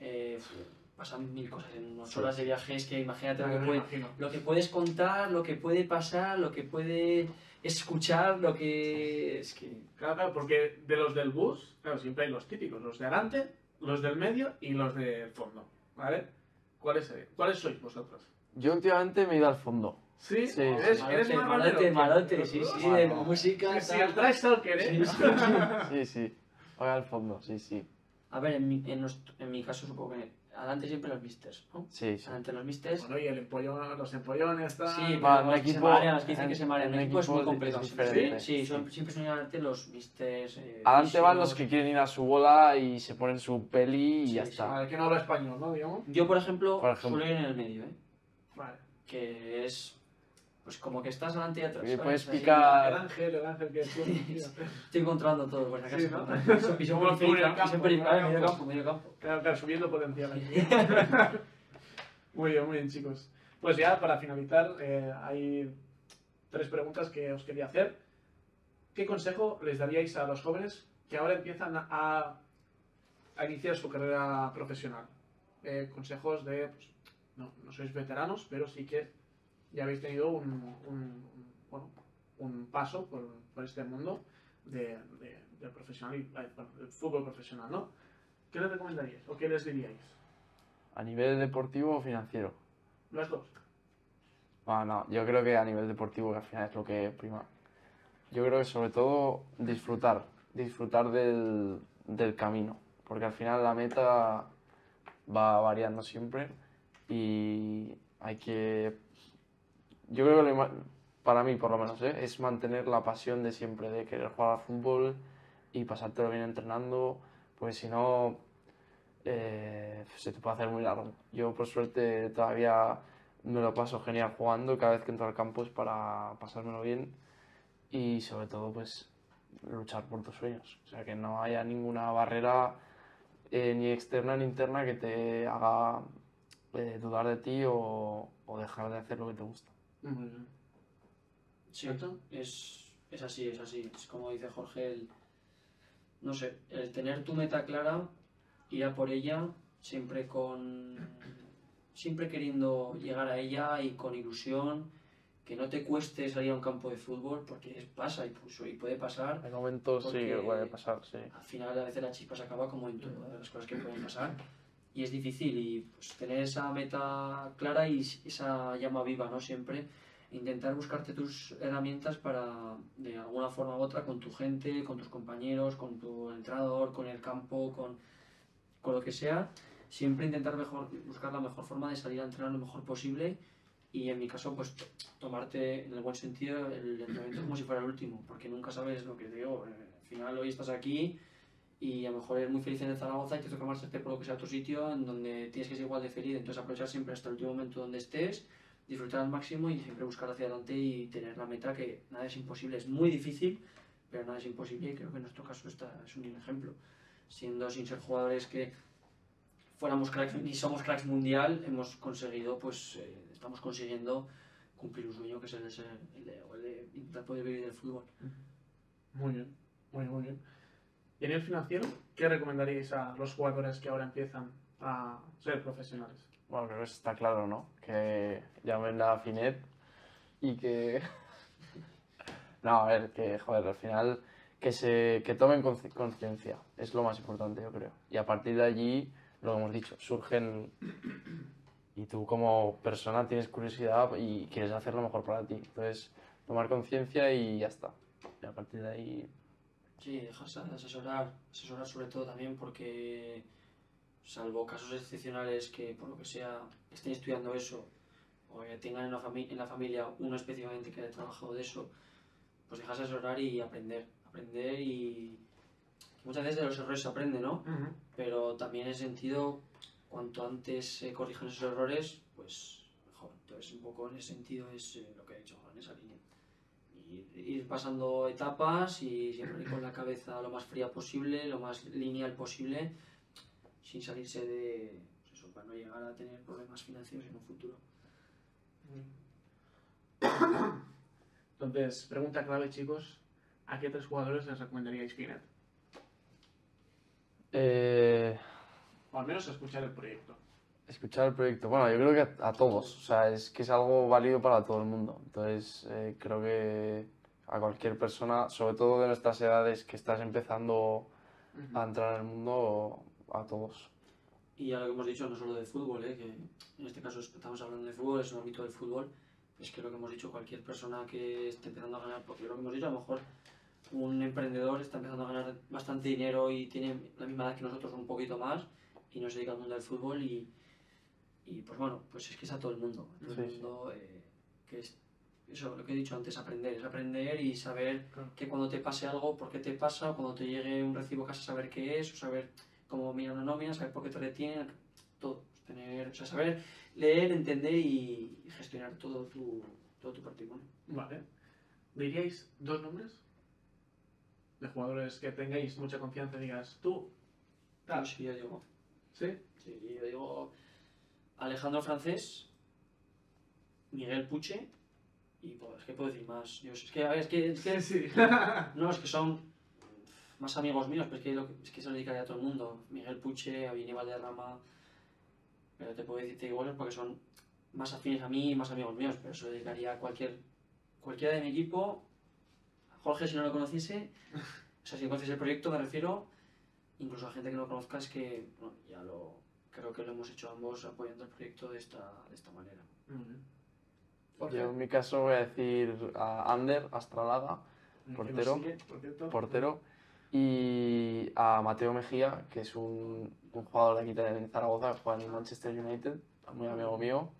pasan mil cosas en unas horas de viaje, es que imagínate Me imagino. lo que puedes contar, lo que puede pasar, lo que puede escuchar, lo que... Es que... Claro, porque de los del bus, claro, siempre hay los típicos, los de adelante, los del medio y los del fondo, ¿vale? ¿Cuáles sois vosotros? Yo últimamente me he ido al fondo. ¿Sí? Sí, ¿Eres Malote, más malote, rolero? malote, sí, de Bueno. música... Sí, tal. el trash talker, ¿eh? Sí, sí. Voy al fondo, sí, sí. A ver, en mi caso supongo que adelante siempre los misters, ¿no? Sí, sí. Adelante los misters. Bueno, y el empollón, los empollones, tal. Sí, Va, pero un los que se equipo- marean, los que dicen que se marean. en Un equipo es muy equipo completo. es siempre. diferente. Sí, siempre son adelante los misters. Adelante van fisios. los que quieren ir a su bola y se ponen su peli y Sí, ya sí. está. Vale, que no habla español, ¿no? Digamos. Yo, por ejemplo, Por ejemplo. suelo ir en el medio, ¿eh? Vale. Que es. Pues como que estás adelante y atrás. Y ¿sabes? puedes Así, picar. El ángel que es Estoy controlando todo, por si acaso. Sí, ¿no? Y son Como muy tú en el felices, campo, siempre en el medio campo. campo, medio campo. Claro, subiendo potencial aquí. Muy bien, chicos. Pues ya, para finalizar, hay 3 preguntas que os quería hacer. ¿Qué consejo les daríais a los jóvenes que ahora empiezan a iniciar su carrera profesional? Consejos de, pues, no sois veteranos, pero sí que ya habéis tenido un paso por este mundo del fútbol profesional, ¿no? ¿Qué les recomendaríais o qué les diríais? ¿A nivel deportivo o financiero? Las dos. No, yo creo que a nivel deportivo, que al final es lo que prima. Yo creo que sobre todo disfrutar del camino, porque al final la meta va variando siempre y hay que... Yo creo que para mí, por lo menos, es mantener la pasión de siempre, de querer jugar al fútbol y pasártelo bien entrenando, pues si no, se te puede hacer muy largo. Yo, por suerte, todavía me lo paso genial jugando, cada vez que entro al campo es para pasármelo bien y, sobre todo, pues luchar por tus sueños. O sea, que no haya ninguna barrera ni externa ni interna que te haga dudar de ti o dejar de hacer lo que te gusta. Muy bien. Sí, es así. Es como dice Jorge, no sé, el tener tu meta clara, ir a por ella, siempre queriendo llegar a ella y con ilusión, que no te cueste salir a un campo de fútbol, porque pasa y puede pasar. Hay momentos sí Porque que puede pasar, sí. Al final a veces la chispa se acaba como en todas las cosas que pueden pasar y es difícil y pues tener esa meta clara y esa llama viva, ¿no? Siempre intentar buscarte tus herramientas para de alguna forma u otra con tu gente, con tus compañeros, con tu entrenador, con el campo, con lo que sea, siempre intentar buscar la mejor forma de salir a entrenar lo mejor posible y en mi caso pues tomarte en el buen sentido el entrenamiento como si fuera el último, porque nunca sabes lo que te digo, al final hoy estás aquí y a lo mejor eres muy feliz en el Zaragoza y te toca marcharte por lo que sea otro sitio en donde tienes que ser igual de feliz, entonces aprovechar siempre hasta el último momento donde estés, disfrutar al máximo y siempre buscar hacia adelante y tener la meta, que nada es imposible, es muy difícil, pero nada es imposible y creo que en nuestro caso esta es un ejemplo. Siendo sin ser jugadores que fuéramos cracks ni somos cracks mundial, hemos conseguido, pues estamos consiguiendo cumplir un sueño que es el de intentar poder vivir del fútbol. Muy bien, muy bien. Y a nivel financiero, ¿qué recomendaríais a los jugadores que ahora empiezan a ser profesionales? Bueno, creo que eso está claro, ¿no? Que llamen a Finet y que... No, a ver, que joder, al final que tomen conciencia, es lo más importante, yo creo. Y a partir de allí, lo que hemos dicho, surgen y tú como persona tienes curiosidad y quieres hacer lo mejor para ti. Entonces, tomar conciencia y ya está. Y a partir de ahí... Sí, dejarse asesorar sobre todo también porque, salvo casos excepcionales que por lo que sea estén estudiando eso o que tengan en la familia uno específicamente que haya trabajado de eso, pues dejarse asesorar y aprender y muchas veces de los errores se aprende, ¿no? Pero también en ese sentido, cuanto antes se corrijan esos errores, pues mejor. Entonces un poco en ese sentido es lo que he dicho en esa línea. Y ir pasando etapas y siempre ir con la cabeza lo más fría posible, lo más lineal posible, sin salirse de pues eso, para no llegar a tener problemas financieros en un futuro. Entonces, pregunta clave, chicos. ¿A qué 3 jugadores les recomendaríais Finet? O al menos escuchar el proyecto. Escuchar el proyecto. Bueno, yo creo que a todos. O sea, es que es algo válido para todo el mundo. Entonces, creo que a cualquier persona, sobre todo de nuestras edades, que estás empezando a entrar en el mundo, a todos. Y a lo que hemos dicho, no solo de fútbol, que en este caso estamos hablando de fútbol, es un ámbito del fútbol, es que lo que hemos dicho, cualquier persona que esté empezando a ganar, porque lo que hemos dicho, a lo mejor un emprendedor está empezando a ganar bastante dinero y tiene la misma edad que nosotros, un poquito más, y no se dedica al mundo del fútbol y pues bueno, pues es que es a todo el mundo, que es eso, lo que he dicho antes, es aprender y saber que cuando te pase algo, por qué te pasa, o cuando te llegue un recibo a casa, saber qué es, o saber cómo mira una nómina, saber por qué te retienen, todo, o sea, saber leer, entender y gestionar todo tu patrimonio. Vale. ¿Diríais 2 nombres? De jugadores que tengáis mucha confianza y digas, tú, tal. Sí, yo digo. ¿Sí? Sí, yo digo Alejandro Francés, Miguel Puche y pues, es que puedo decir más. Yo, es que, a ver, es que Sí. no, es que son más amigos míos, pero es que se lo dedicaría a todo el mundo. Miguel Puche, Avini Valderrama, pero te puedo decirte igual porque son más afines a mí y más amigos míos, pero se lo dedicaría a cualquiera de mi equipo. A Jorge, si no lo conociese, o sea, si no conoces el proyecto, me refiero, incluso a gente que no conozcas, que bueno, creo que lo hemos hecho ambos apoyando el proyecto de esta manera. Yo en mi caso voy a decir a Ander Astralaga, portero, y a Mateo Mejía, que es un jugador de aquí en Zaragoza, que juega en Manchester United, muy amigo mío,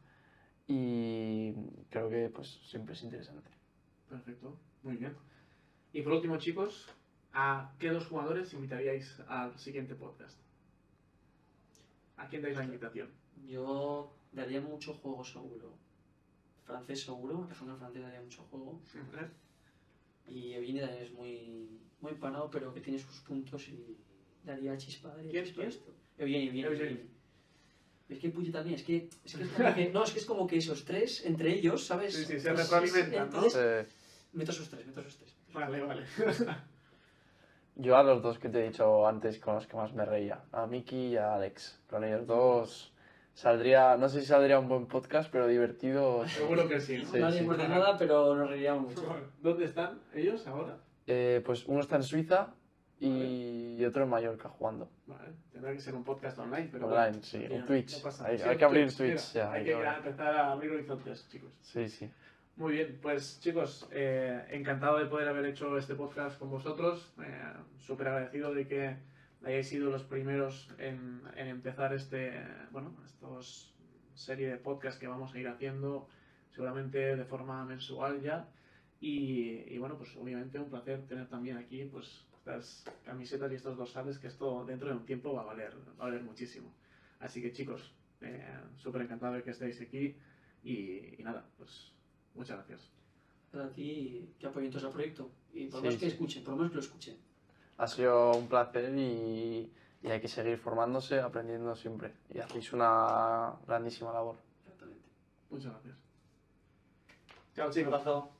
y creo que pues siempre es interesante. Perfecto, muy bien. Y por último, chicos, ¿a qué 2 jugadores invitaríais al siguiente podcast? ¿A quién dais la invitación? Yo daría mucho juego seguro. Francés seguro, Alejandro Francés daría mucho juego. Y Evini también es muy empanado, pero que tiene sus puntos y daría chispa. ¿Quién? Evini. Es que Puche también, es que es como que esos 3, entre ellos, ¿sabes? Sí, se retroalimentan, ¿no? Meto esos tres. Vale. Yo a los 2 que te he dicho antes con los que más me reía, a Miki y a Alex. Con ellos 2 saldría, no sé si saldría un buen podcast, pero divertido. Seguro que sí, ¿no? Sí, Nadie muerde nada, pero nos reiríamos mucho. ¿Dónde están ellos ahora? Pues uno está en Suiza y otro en Mallorca jugando. Vale, tendrá que ser un podcast online, pero Online, bueno, sí, Mira, un Twitch. no pasa Hay nada. Sí, que abrir Twitch, Twitch mira, ya. hay que ya empezar a abrir horizontes, chicos. Sí. Muy bien, pues chicos, encantado de poder haber hecho este podcast con vosotros. Súper agradecido de que hayáis sido los primeros en empezar estos serie de podcasts que vamos a ir haciendo seguramente de forma mensual ya. Y bueno, pues obviamente un placer tener también aquí pues estas camisetas y estos dorsales, que esto dentro de un tiempo va a valer muchísimo. Así que chicos, súper encantado de que estéis aquí y nada, pues muchas gracias. A ti, que apoyo entonces al proyecto. Y por lo menos Sí, que sí. escuchen, por lo menos que lo escuchen. Ha sido un placer y hay que seguir formándose, aprendiendo siempre. Y hacéis una grandísima labor. Exactamente. Muchas gracias. Chao, Un chicos. abrazo.